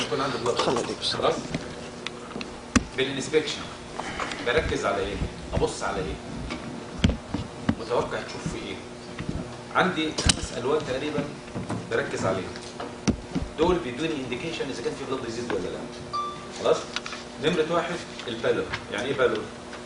يكون عندي بلاد خلاص. بالانسبكشن بركز على ايه؟ ابص على ايه؟ متوقع تشوف في ايه؟ عندي 5 الوان تقريبا بركز عليهم، دول بيدوني انديكيشن اذا كان في بلاد ديزيز ولا لا. خلاص؟ نمرة 1 البالور. يعني ايه بالور؟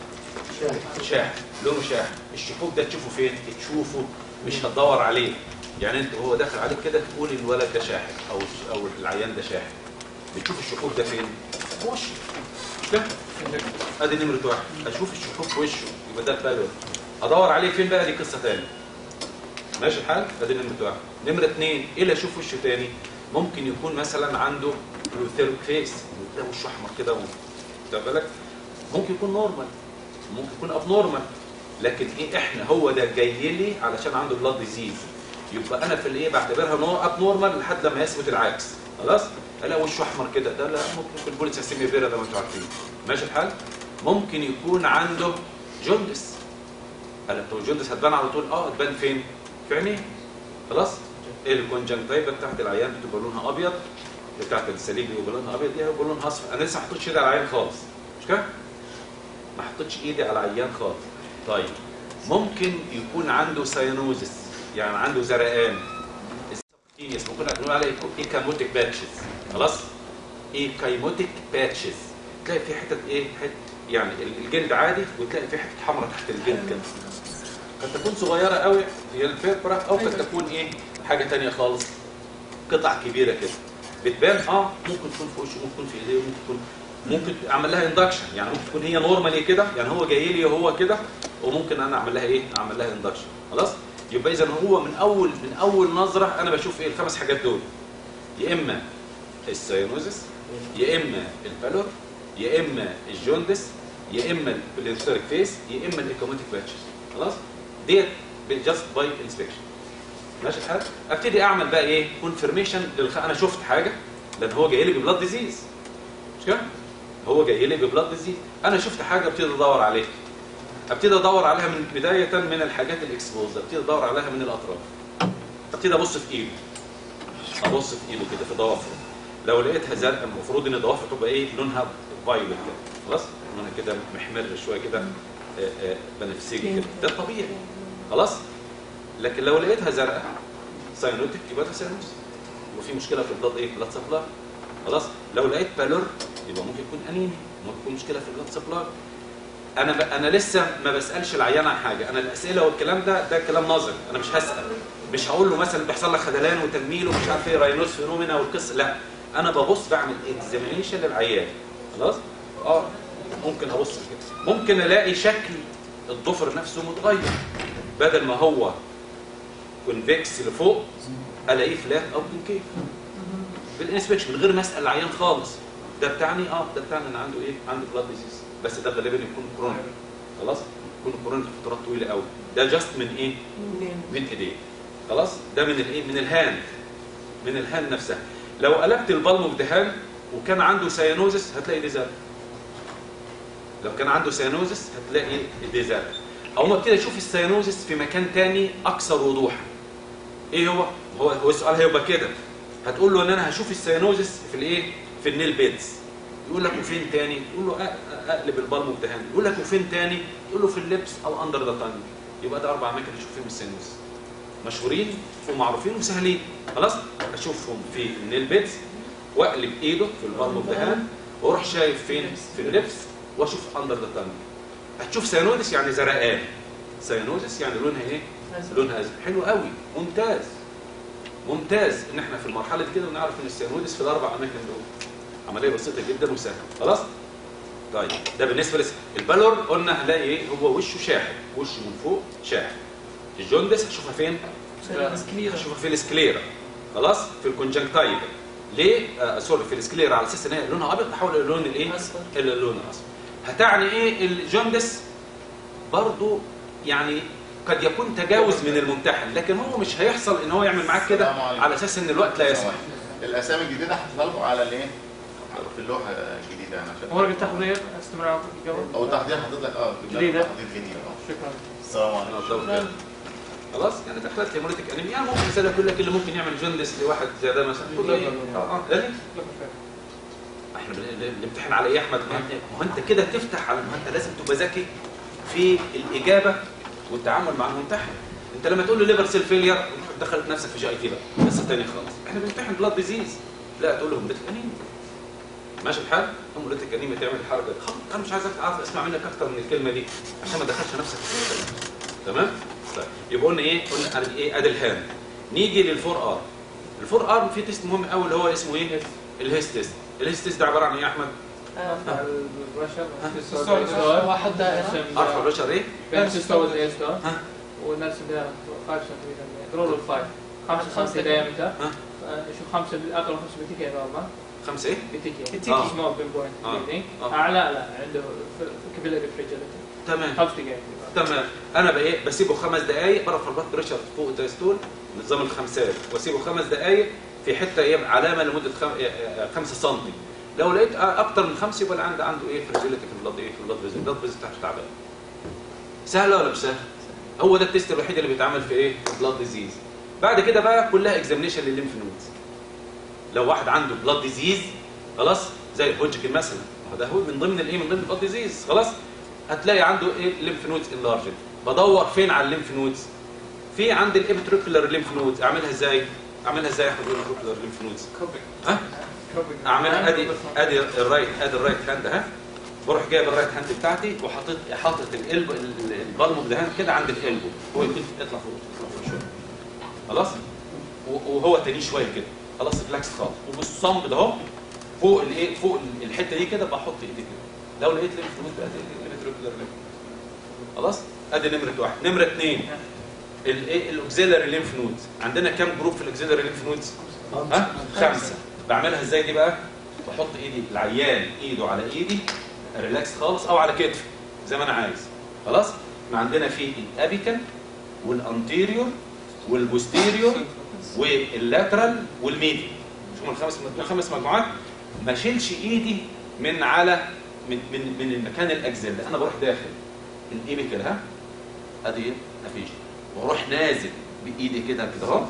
شاح، لونه شاح. الشحوب ده تشوفه فين؟ تشوفه مش هتدور عليه. يعني انت وهو داخل عليك كده تقول الولد ده شاحب او العيان ده شاحب. بتشوف الشحوب ده فين؟ في وشه. مش كده؟ ادي نمرة 1، اشوف الشحوب في وشه يبقى ده البالور. ادور عليه فين بقى؟ دي قصة ثانية. ماشي الحال؟ ادي نمرة 1. نمرة 2 ايه اللي اشوف وشه ثاني؟ ممكن يكون مثلا عنده لوثيريك فيس، ده وشه احمر كده واخد بالك؟ ممكن يكون نورمال، ممكن يكون اب نورمال، لكن ايه احنا هو ده جاي لي علشان عنده بلاد ديزيز، يبقى انا في الايه بعتبرها ان هو اب نورمال لحد لما يثبت العكس. خلاص؟ الاقي وشه احمر كده، ده لا ممكن يكون بوليسيستيميا فيرا ده ما انتوا عارفين. ماشي الحال؟ ممكن يكون عنده جوندس. قال طب الجوندس هتبان على طول؟ هتبان فين؟ في عينيه. خلاص؟ الكونجنكتيفا بتاعت العيان بتبقى لونها ابيض، بتاعت السليم بيبقى لونها ابيض، دي بيبقى لونها اصفر. انا لسه ما حطيتش ايدي على العيان خالص. مش كده؟ ما حطيتش ايدي على العيان خالص. طيب ممكن يكون عنده ساينوزس، يعني عنده زرقان. السبكتينيس ممكن نقول عليه ايكايموتيك باتشز. خلاص؟ ايكايموتيك باتشز. تلاقي في حتت ايه؟ يعني الجلد عادي وتلاقي في حته حمراء تحت الجلد كده. قد تكون صغيره قوي هي الفيبره، او قد تكون ايه؟ حاجه ثانيه خالص. قطع كبيره كده. بتبان ممكن تكون في وشه، ممكن تكون في ايديه، ممكن اعمل لها اندكشن، يعني ممكن تكون هي نورمالي كده، يعني هو جاي لي وهو كده، وممكن انا اعمل لها ايه؟ اعمل لها اندكشن. خلاص؟ يبقى اذا هو من اول نظره انا بشوف ايه؟ ال5 حاجات دول. يا اما الساينوزس، يا اما البالور، يا اما الجوندس، يا اما البليثوريك فيس، يا اما الايكوموتيك باتشز. خلاص؟ ديت جاست باي انسبكشن. ماشي الحال؟ ابتدي اعمل بقى ايه؟ كونفirmation انا شفت حاجه، لان هو جاي لي ببلاد ديزيز. مش كده؟ هو جاي لي ببلاد ديزيز، انا شفت حاجه ابتدي ادور عليها. ابتدي ادور عليها من بدايه من الحاجات الاكسبوز، ابتدي ادور عليها من الاطراف. ابتدي ابص في ايده. ابص في ايده كده في ضوافره. لو لقيتها زرقاء المفروض ان ضوافره تبقى ايه؟ لونها فايولت كده. خلاص؟ لونها كده محمر شويه كده، بنفسجي كده. ده طبيعي. خلاص؟ لكن لو لقيتها زرقاء ساينوتيك يبقى ده ساينوس. يبقى في مشكله في البلاد ايه؟ بلاد سبلاي. خلاص؟ لو لقيت بالور يبقى ممكن يكون انيميا، ممكن يكون مشكله في البلاد سبلاي. انا لسه ما بسالش العيان عن حاجه، انا الاسئله والكلام ده كلام نظري، انا مش هسال، مش هقول له مثلا بيحصل لك خدلان وتنميل ومش عارف ايه راينوس فينومينا والقصه، لا انا ببص بعمل اكزامينيشن للعيان. خلاص؟ ممكن ابص كده، ممكن الاقي شكل الضفر نفسه متغير، بدل ما هو كونفكس لفوق الاقيه فلات او كونكيف بالانسبكشن من غير ما اسال العيان خالص. ده بتاعني ده بتاعني ان عنده ايه؟ عنده بلاد ديزيز، بس ده غالبا يكون كرونيك. خلاص؟ يكون كرونيك فترات طويله قوي. ده جاست من ايه؟ من ايديه. خلاص؟ ده من الايه؟ من الهاند. من الهاند نفسها. لو قلبت البالم اوف ذا هاند وكان عنده ساينوزس هتلاقي دي زرقاء. لو كان عنده ساينوزس هتلاقي دي زرقاء. او ما ابتدي اشوف الساينوزس في مكان ثاني اكثر وضوحا. ايه هو السؤال هيبقى كده. هتقول له ان انا هشوف الساينوزس في الايه؟ في النيل بيدز. يقول لك وفين تاني؟ تقول له اقلب البالم اوف ذا هاند. يقول لك وفين تاني؟ تقول له في اللبس او اندر ذا تانج. يبقى ده 4 اماكن اشوف فيهم الساينوزس. مشهورين ومعروفين وسهلين. خلاص؟ اشوفهم في النيل بيدز واقلب ايده في البالم اوف ذا هاند واروح شايف فين؟ في اللبس واشوف اندر ذا تانج. هتشوف ساينوزس يعني زرقان. ساينوزس يعني لونها ايه؟ لونها ازرق. حلو قوي، ممتاز. ممتاز ان احنا في المرحله دي كده ونعرف ان الساينوزس في ال4 اماكن دول. عمليه بسيطه جدا وسهله. خلاص؟ طيب ده بالنسبه البالور قلنا هنلاقي ايه؟ هو وشه شاحب، وشه من فوق شاحب. الجوندس هشوفها فين؟ هشوفها في السكليرا. خلاص؟ في الكونجنكتيفا. ليه؟ سوري، في السكليرا على اساس ان هي لونها ابيض تحول الى لون الايه؟ الى اللون الاصفر. هتعني ايه الجوندس؟ برضو يعني قد يكون تجاوز من الممتحن، لكن هو مش هيحصل ان هو يعمل معاك كده على اساس ان الوقت لا يسمح. الاسامي الجديده هتطلقوا على الايه؟ في اللوحه الجديده يعني عشان ورقه التحضير استمرار الجواب او التحضير حاطط لك جديده تحضير جديد. شكرا. السلام عليكم. خلاص؟ يعني دخلت هيموليتيك انيميا، يعني ممكن رساله يقول لك اللي ممكن يعمل جوندس لواحد زي ده مثلا. احنا بنمتحن على ايه يا احمد؟ ما هو انت كده تفتح على، ما انت لازم تبقى ذكي في الاجابه والتعامل مع الممتحن. انت لما تقول له ليفر سيل فيلير دخلت نفسك في جي اي تي بقى قصه ثانيه خالص. احنا بنمتحن بلاد ديزيز، لا تقول له هيموليتيك انيميا. ماشي الحال؟ هيموليتيك انيميا تعمل الحركه دي، خلاص انا مش عايز اعرف اسمع منك اكتر من الكلمه دي عشان ما تدخلش نفسك في الكلام. تمام؟ طيب يبقى قلنا ايه؟ قلنا ايه؟ ادي الهاند. نيجي للفور ار. الفور ار في تيست مهم قوي اللي هو اسمه ايه؟ الهيست تيست. الهيست تيست ده عباره عن ايه يا احمد؟ واحد ارفع البشر ايه؟ تستورد ايش ده؟ والناس ده 5 تقريبا رول 5 5 دايمتر. شوف 5 اقرب 5 بتيكي نورمال. 5 ايه؟ بتيكي سمول بوينت. اعلى لا عنده كابيلاري فريجيليتي. تمام 5 دقائق. تمام. انا بقى ايه؟ بسيبه 5 دقائق برفع البلد بريشر فوق الدايستول نظام الخمسات، واسيبه 5 دقائق في حته ايه علامه لمده 5 سم. لو لقيت اكتر من 5 يبقى عنده ايه؟ فريجيليتي في البلد، ايه في البلد فيزن، البلد فيزن بتاعته تعبان. سهله ولا مش سهله؟ هو ده التيست الوحيد اللي بيتعمل في ايه؟ في بلاد ديزيز. بعد كده بقى كلها اكزامينيشن للليمف نودز. لو واحد عنده بلاد ديزيز خلاص زي الهوجكن مثلا، ده هو من ضمن الايه؟ من ضمن البلاد ديزيز خلاص. هتلاقي عنده ايه؟ الليمف نودز انلارجد. بدور فين على الليمف نودز؟ في عند الابيتروكولار ليمف نودز. اعملها ازاي؟ اعملها ازاي يا احمد الابيتروكولار ليمف نودز؟ ها؟ اعملها ادي الرايت هاند اهي. بروح جايب الرايت هاند بتاعتي وحاطط البالمو ده كده عند القلبه، هو يكون يطلع فوق شويه خلاص، وهو تاني شويه كده خلاص ريلاكس خالص، وبالصمب ده اهو فوق الايه؟ فوق الحته دي كده بحط ايدي كده. لو لقيت ليمف نود بقى الابيتروكولار ليمف خلاص. ادي نمره واحد. نمره اثنين الايه؟ الاوكسيلاري ليمف نودز. عندنا كام جروب في الاوكسيلاري ليمف نودز؟ ها؟ 5. بعملها ازاي دي بقى؟ بحط ايدي العيان ايده على ايدي ريلاكس خالص او على كتفي زي ما انا عايز خلاص. ما عندنا في الابيكال والانتيريور والبوستيريور واللاترال والميدي، شوف الخمس مجموعات. ما اشيلش ايدي من على من المكان الاكزيل، انا بروح داخل الابيكال ها ادي ايه؟ مفيش، واروح نازل بايدي كده اهو،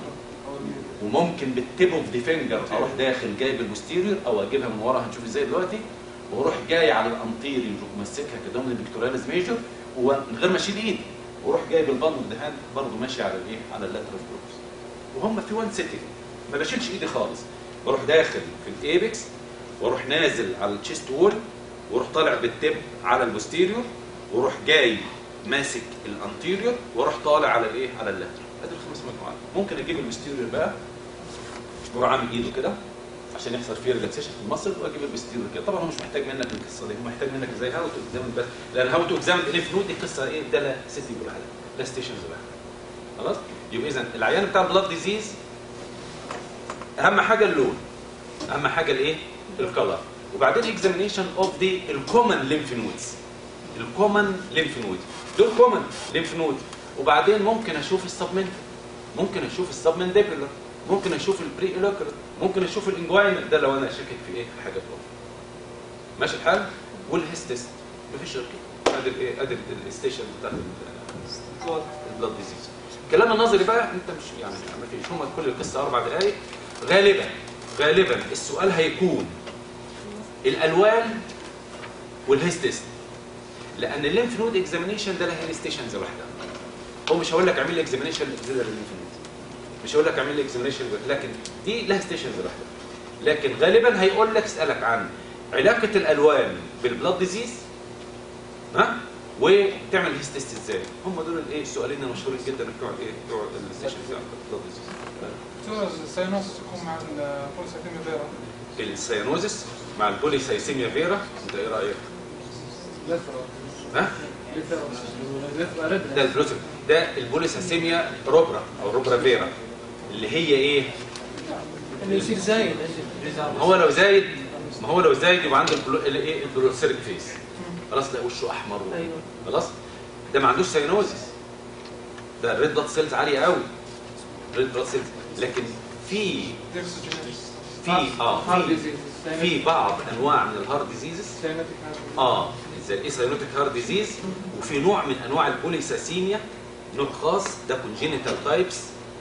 وممكن بالتيب اوف ذا فينجر اروح داخل جايب البوستيريور او اجيبها من ورا هنشوف ازاي دلوقتي، واروح جاي على الانتيريور ماسكها كده من البيكتوراليز ميجر ومن غير ما اشيل ايدي، واروح جايب البالم دهان برضه ماشي على الايه؟ على اللاترال جروبس، وهم في وان سيتنج ما بشيلش ايدي خالص. بروح داخل في الايبكس واروح نازل على التشيست وول واروح طالع بالتيب على البوستيريور واروح جاي ماسك الانتيريور واروح طالع على الايه؟ على اللاترال. ادي الخمس مجموعات. ممكن اجيب البوستيريور بقى واروح عامل ايده كده عشان يحصل فيه ريلاكسيشن في المصل، واجيب البوستيريور كده. طبعا هو مش محتاج منك القصه دي، هو محتاج منك ازاي هاو تو اكزامن بس، لان هاو تو اكزامن الليمف نود دي قصه ايه؟ ده لا سيتنج ولا حاجه، لا ستيشنز ولا حاجه خلاص. يبقى اذا العيان بتاع البلاد ديزيز اهم حاجه اللون، اهم حاجه الايه؟ الكلر، وبعدين اكزامينيشن اوف ذا الكومن ليمف نودز. الكومن ليمف نود دول كومن ليمف نود، وبعدين ممكن اشوف السبمنت، ممكن اشوف السبمنديبولار، ممكن اشوف البري اولوكولار، ممكن اشوف الانجواينال ده لو انا شاكك في ايه؟ في حاجه اخرى. ماشي الحال؟ والهيستست مفيش غير كده. ادي الايه؟ ادي الستيشن بتاعت البلاد ديزيز. الكلام النظري بقى انت مش يعني مفيش، هم كل القصه 4 دقائق. غالبا السؤال هيكون الالوان والهيستست، لان الليمف نود اكزامينيشن ده لها ستيشنز لوحدها. هو مش هقول لك اعمل لي اكزامينيشن للليمف نود، مش هقول لك اعمل لي اكزامينيشن، لكن دي لها ستيشنز لوحدها. لكن غالبا هيقول لك اسالك عن علاقه الالوان بالبلاد ديزيز، ها، وتعمل هيستست ازاي. هم دول الايه؟ السؤالين المشهورين جدا بتوع الايه؟ بتوع الستيشنز بتاع البلاد ديزيز. الساينوسس يكون مع البوليسايثيميا فيرا. الساينوزس مع البوليسايثيميا فيرا، انت ايه رايك؟ ها؟ ده البلوسيف، ده البوليسايثيميا روبرا او روبرا فيرا، اللي هي ايه؟ اللي يصير زايد. ما هو لو زايد يبقى عنده الايه؟ البلوسيريك فيس، خلاص تلاقي وشه احمر خلاص. ده ما عندوش ساينوزس، ده الريد بلاد سيلز عاليه قوي، ريد بلاد سيلز. لكن في بعض انواع من الهارد ديزيزز زي الايساينوتيك هارد ديزيز، وفي نوع من انواع البوليساسيميا نوع خاص ده كونجينيتال تايبس،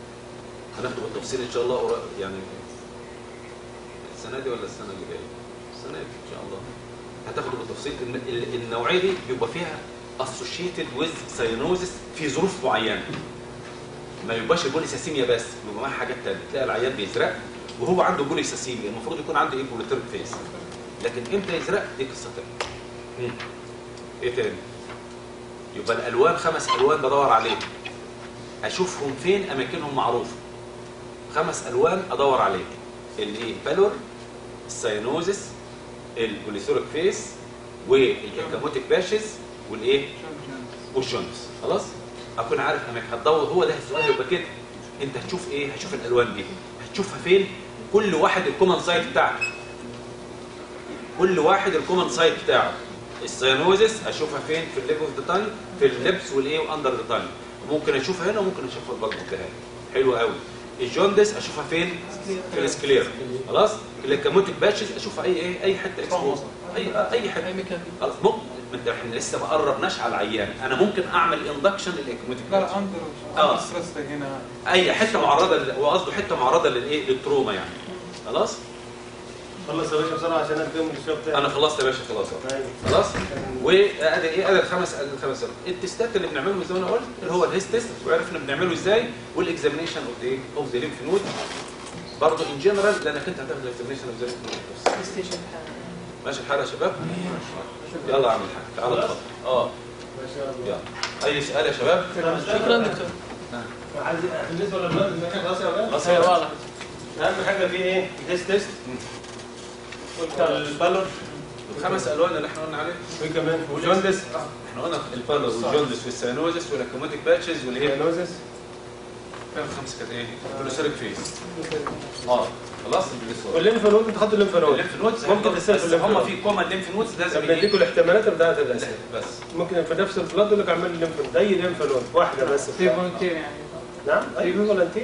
هناخده بالتفصيل ان شاء الله يعني السنه دي ولا السنه اللي جايه؟ السنه دي ان شاء الله هتاخده بالتفصيل. النوعيه دي بيبقى فيها associated with cyanosis في ظروف معينه، ما يبقاش بوليساسيميا بس، بيبقى معاه حاجات ثانيه. تلاقي العيان بيزرق وهو عنده بوليساسيميا، المفروض يكون عنده ايبوليتريك فيس، لكن امتى يزرق دي قصه ثانيه. ايه تاني؟ يبقى الالوان 5 الوان بدور عليهم، اشوفهم فين، اماكنهم معروفه. 5 الوان ادور عليهم، الايه؟ بالور، الساينوزس، البوليسوريك فيس، والكاموتيك باشز، والايه؟ والجونس. خلاص؟ اكون عارف اماكن هتدور. هو ده السؤال يبقى كده. انت هتشوف ايه؟ هتشوف الالوان دي، هتشوفها فين؟ كل واحد الكومن سايت بتاعته. كل واحد الكومن سايت بتاعه. الساينوزس اشوفها فين؟ في الليب اوف ذا تانج، في اللبس والايه واندر ذا تانج. ممكن اشوفها هنا وممكن اشوفها في البلد بتاعها. حلو قوي. الجوندس اشوفها فين؟ في السكلير. خلاص؟ الكاموتيك باتشز اشوفها اي حته اكسبوز، اي حته. خلاص ممكن احنا لسه ما قربناش على العيان، انا ممكن اعمل اندكشن للكاموتيك لا باتشز. اندر ستريس هنا اي حته معرضه، وقصده حته معرضه للايه؟ للتروما يعني. خلاص؟ خلص يا باشا بسرعه عشان اقدم الشغل بتاعي. انا خلصت يا باشا خلاص. خلاص؟ وادي ايه؟ ادي الخمس التستات اللي بنعملهم زي ما انا قلت، اللي هو الهيست تيست، وعرفنا بنعمله ازاي، والاكزامينشن اوف ايه؟ اوف ذا ليمف نود. برضه ان جنرال، لانك انت هتاخد الاكزامينشن اوف ذا ليمف نود. ماشي الحال يا شباب؟ يلا اعمل حاجه، تعالى اتفضل. ما شاء الله. يلا اي سؤال يا شباب؟ شكرا دكتور. عايز بالنسبه للبلد خلاص يا ولاد. خلاص ايوه واضح. اهم حاجه فيه ايه؟ الهيست تيست والبالور. ال5 الوان اللي احنا قلنا عليهم. وايه كمان؟ وجوندس. احنا قلنا البالور والجوندس والساينوزس والاكوماتيك باتشز والايه؟ النوزس. كان 5 كانت ايه؟ البوليسيريك فيس. خلاص والليمف نود، انت حاطط الليمف نود. الليمف نودز ممكن تسال في الليمف هم نود. في كومن ليمف نودز لازم بديكوا الاحتمالات بتاعت الاسئله. بس ممكن في نفس البلاد يقول لك اعمل لي ليمف نود، اي ليمف نود واحده بس. في فولنتير يعني. نعم؟ اي فولنتير.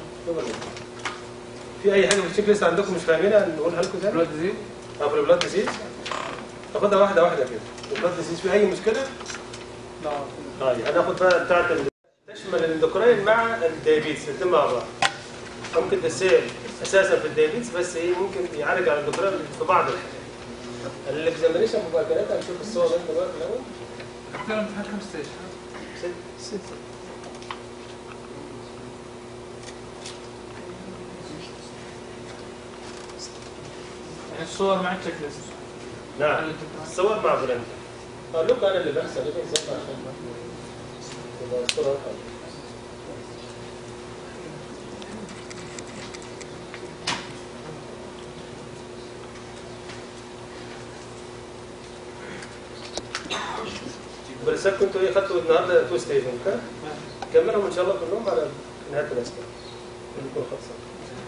في اي حاجه في التشيك ليست عندكم مش فاهمينها نقولها لكم تاني؟ بلود ديزيز. في البلاد ديزيز تاخدها واحده واحده كده. البلاد ديزيز في اي مشكله؟ لا. طيب هناخد بقى بتاعت تشمل الاندوكراين مع الدايابيتس الاثنين مع بعض. ممكن تسال اساسا في الدايابيتس، بس ايه ممكن يعالج على الاندوكراين في بعض الحاجات. الاكزامينشن مباشره هنشوف الصور ده دلوقتي الاول. دكتور امتحان 5 ستيج 6 يعني الصور مع التشيك ليست. نعم الصور مع فلان. اقول لكم انا اللي بحسب ايه بالظبط عشان تبقى الصوره واضحه. بس كنتوا ايه خدتوا النهارده 2 ستيج اوكي؟ كملهم ان شاء الله كلهم على نهايه الاسبوع. كلكم خلصان.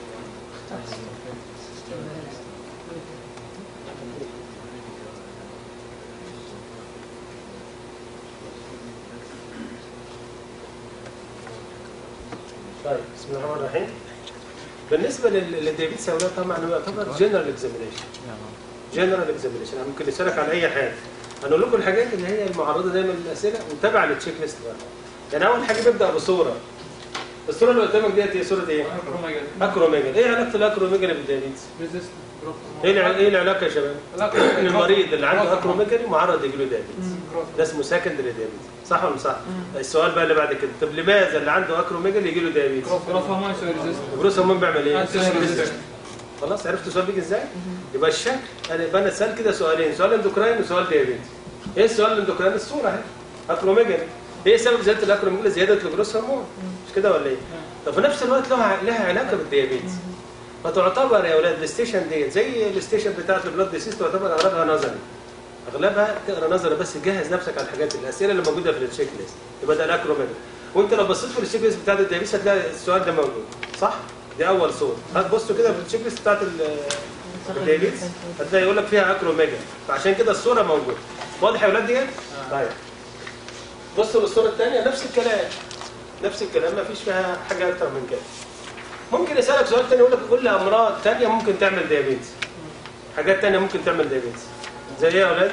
طيب بسم الله الرحمن الرحيم. بالنسبه للدايابيتس يا اولاد طبعا هو يعتبر جنرال اكزامينشن. جنرال اكزامينشن ممكن يسالك عن اي حاجه. هنقول لكم الحاجات اللي هي المعرضه دايما للاسئله وتابعه للتشيك ليست بقى. يعني اول حاجه بيبدا بصوره. الصوره اللي قدامك ديت هي صوره ايه؟ اكروميجال. ايه علاقه الاكروميجال بالدايابيتس؟ ايه العلاقه يا شباب؟ ان المريض اللي عنده اكروميجالي معرض يجي له دايابيتس. ده اسمه سكندري دايابيتس. صح ولا مش صح؟ السؤال بقى اللي بعد كده، طب لماذا اللي عنده اكروميجالي يجي له دايابيتس؟ جروث هرمون بيعمل ايه؟ خلاص عرفتوا السؤال بيجي ازاي؟ يبقى الشكل انا اتسال كده سؤالين، سؤال اندوكراين وسؤال ديابيتس. ايه السؤال الاندوكراين؟ الصوره اهي اكروميجالي. ايه سبب زياده الاكروميجالي؟ زياده الجروث هرمون مش كده ولا ايه؟ طب في نفس الوقت لها علاقه بالديابيتس. فتعتبر يا اولاد الستيشن ديت زي الستيشن بتاعت البلاد ديسيس، تعتبر اغلبها نظري. اغلبها تقرا نظري بس، جهز نفسك على الحاجات الاسئله اللي موجوده في التشيك ليست. يبقى ده الاكروميجالي. وانت لو بصيت في التشيك ليست بتاعت الديابيتس هتلاقي السؤال ده موجود صح؟ دي اول صوره. هتبصوا كده في التشيك ليست بتاعت الدايابيتس هتلاقي يقول لك فيها اكروميجالي، فعشان كده الصوره موجوده. واضح يا اولاد ديت؟ طيب بصوا للصوره الثانيه نفس الكلام. نفس الكلام ما فيش فيها حاجه اكتر من كده. ممكن يسالك سؤال ثاني يقول لك قول لي امراض ثانيه ممكن تعمل دايابيتس. حاجات ثانيه ممكن تعمل دايابيتس. زي ايه يا اولاد؟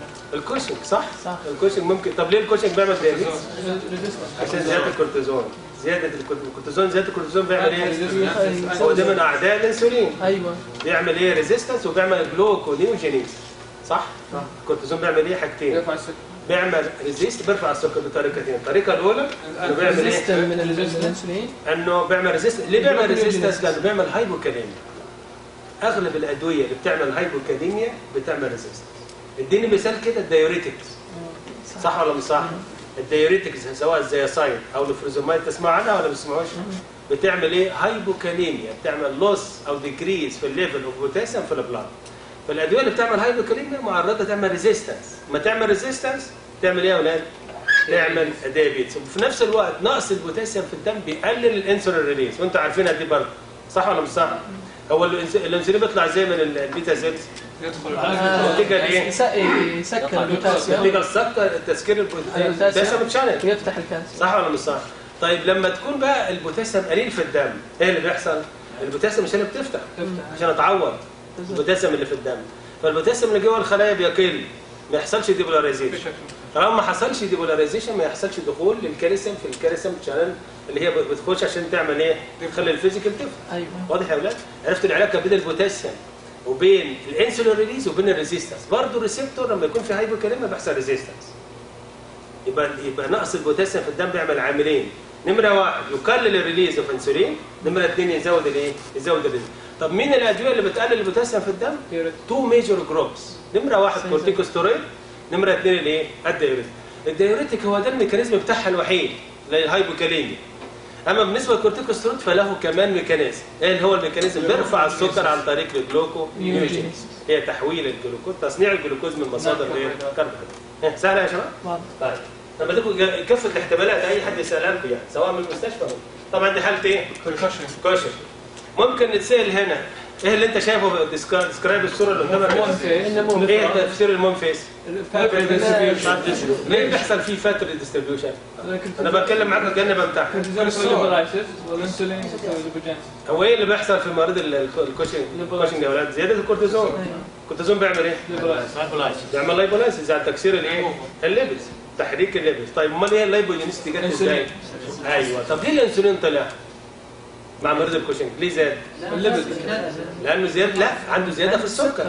الكوشنج صح؟ الكوشنج ممكن. طب ليه الكوشنج بيعمل دايابيتس؟ عشان زياده الكورتيزون. زياده الكورتيزون، زياده الكورتيزون بيعمل ايه؟ هو ده من اعداء الانسولين. ايوه بيعمل ايه؟ ريزيستنس وبيعمل جلوكونيوجينيز. صح؟ الكورتيزون بيعمل ايه؟ حاجتين. يرفع السكر. بيعمل ريزيست، بيرفع السكر بطريقتين. الطريقه الاولى انه بيعمل ريزيست ايه؟ من الانسولين. انه بيعمل ريزيست. ليه بيعمل ريزيستنس؟ لانه بيعمل هايبوكاليميا. اغلب الادويه اللي بتعمل هايبوكاليميا بتعمل ريزيستنس. اديني مثال كده، الدايوريتكس. صح ولا مش صح؟ الدايوريتكس سواء الزياسايد او الفروزومايد، تسمع عنها ولا ما بتسمعوش؟ بتعمل ايه؟ هايبوكاليميا، بتعمل لوس او ديكريز في الليفل اوف بوتاسيوم في البلاد. فالادويه اللي بتعمل هايبوكاليميا معرضه تعمل ريزيستنس. ما تعمل ريزيستنس تعمل ايه يا اولاد؟ تعمل دايابيتس. وفي نفس الوقت نقص البوتاسيوم في الدم بيقلل الانسولين ريليز، وانتوا عارفينها دي برضه. صح ولا مش صح؟ هو الانسولين بيطلع ازاي من البيتا سيلز؟ نتيجه لايه؟ يسكر البوتاسيوم. نتيجه السكر، تسكير البوتاسيوم تشانل. يفتح الكالسيوم. صح ولا مش صح؟ طيب لما تكون بقى البوتاسيوم قليل في الدم، ايه اللي بيحصل؟ البوتاسيوم مش اللي بتفتح عشان تعوض البوتاسيوم اللي في الدم. فالبوتاسيوم اللي جوه الخلايا بيقل، ما يحصلش ديبولاريزيشن. طالما ما حصلش ديبولاريزيشن ما يحصلش دخول للكالسيوم في الكالسيوم شانل اللي هي بتخش عشان تعمل ايه؟ تخلي الفيزيكال تفتح. ايوه واضح يا اولاد؟ عرفت العلاقه بين البوتاسيوم وبين الانسولين ريليز وبين الريزيستنس. برضه الريسبتور لما يكون في هايبوكاليميا بيحصل ريزيستنس. يبقى نقص البوتاسيوم في الدم بيعمل عاملين. نمره واحد يقلل الريليز اوف انسولين، نمره اثنين يزود الايه؟ يزود الريليز. طب مين الادويه اللي بتقلل البوتاسيوم في الدم؟ تو ميجور جروبس. نمره واحد كورتيكوستيرويد، نمره اثنين الايه؟ الدايوريتك. الدايوريتك هو ده الميكانيزم بتاعها الوحيد للهايبوكاليميا. اما بالنسبه للكورتيكوستيرويد فله كمان ميكانيزم. ايه اللي هو الميكانيزم؟ بيرفع السكر عن طريق الجلوكونيوجينيز. هي تحويل الجلوكوز، تصنيع الجلوكوز من مصادر الكربوهيدرات. سهله يا شباب؟ طيب لما تبقوا كافه الاحتمالات اي حد يسالها لكم يعني سواء من المستشفى أو. طبعا دي حاله ايه؟ كوشن. ممكن نتسال هنا ايه اللي انت شايفه؟ ديسكرايب الصوره اللي قدامك. ايه تفسير المون فيس؟ ليه بيحصل فيه فاتري ديستريبيوشن؟ انا بتكلم معاك كاني بمتحن. هو ايه اللي بيحصل في مريض الكوشنج يا اولاد؟ زياده الكورتيزون. الكورتيزون بيعمل ايه؟ بيعمل لايبولايسيس، يعني تكسير الايه؟ الليبيدز، تحريك الليبيدز. طيب امال ايه اللايبوجينيستي جت ازاي؟ ايوه. طب ليه الانسولين طلع مع مريض الكوشنج؟ ليه زاد؟ لانه زياده، لا عنده زياده في السكر.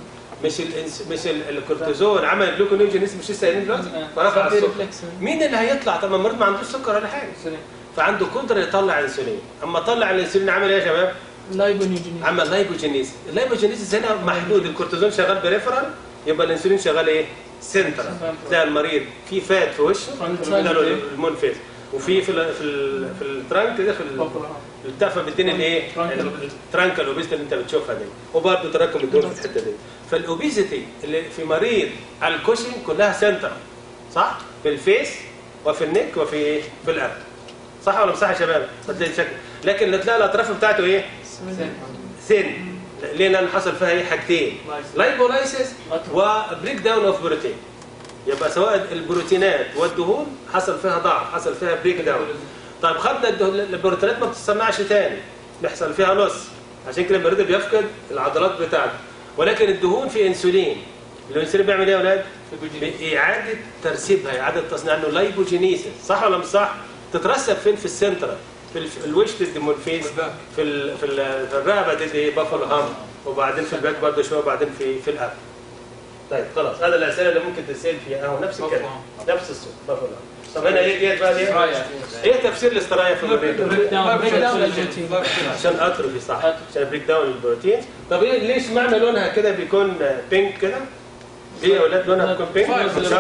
مش الكورتيزون عمل جلوكونيوجينيز، مش لسه قايلين دلوقتي؟ فرفع السكر. مين اللي هيطلع؟ طب ما المريض ما عندوش سكر ولا حاجه، فعنده قدره يطلع انسولين. اما طلع الانسولين عمل ايه يا شباب؟ لايبوجينيز. عمل لايبوجينيز. اللايبوجينيز هنا محدود. الكورتيزون شغال بريفرال، يبقى الانسولين شغال ايه؟ سنترال. تلاقي المريض في فات في وشه، ده المون فيس، وفي في الترانك ده، في التفه بتديني الايه؟ الترانك الاوبيزيتي اللي انت بتشوفها دي، وبرضه تراكم الدهون في الحته دي. فالاوبيزيتي اللي في مريض الكوشنج كلها سنترال، صح؟ في الفيس وفي النك وفي ايه؟ في القلب. صح ولا مش صح يا شباب؟ فتلاقي شكل. لكن اللي تلاقي الاطراف بتاعته ايه؟ سن. ليه؟ لان حصل فيها ايه؟ حاجتين، لايبولايسيس وبريك داون اوف بروتين. يبقى سواء البروتينات والدهون حصل فيها ضعف، حصل فيها بريك داون. طيب خدنا البروتينات ما بتتصنعش تاني، بيحصل فيها لص، عشان كده المريض بيفقد العضلات بتاعته. ولكن الدهون في انسولين. الانسولين بيعمل ايه يا اولاد؟ اعاده ترسيبها، اعاده تصنيع، انه لايبوجينيسيس. صح ولا مش صح؟ تترسب فين؟ في السنترال، في الوش الديمورفيس، في الرقبه دي بافلو هام، وبعدين في الباك برضه شويه، وبعدين في القلب. طيب خلاص، هذا الاسئله اللي ممكن تسال فيها اهو، نفس الكلام، نفس الصوت بافلو هام. طب هنا ايه ديت بقى؟ ايه تفسير الاسترايا في المريض؟ بريك داون البروتين. عشان اتروفي، صح، عشان بريك داون البروتين. طب ايه ليش معنى لونها كده بيكون بينك كده؟ ليه يا اولاد لونها بيكون بينك؟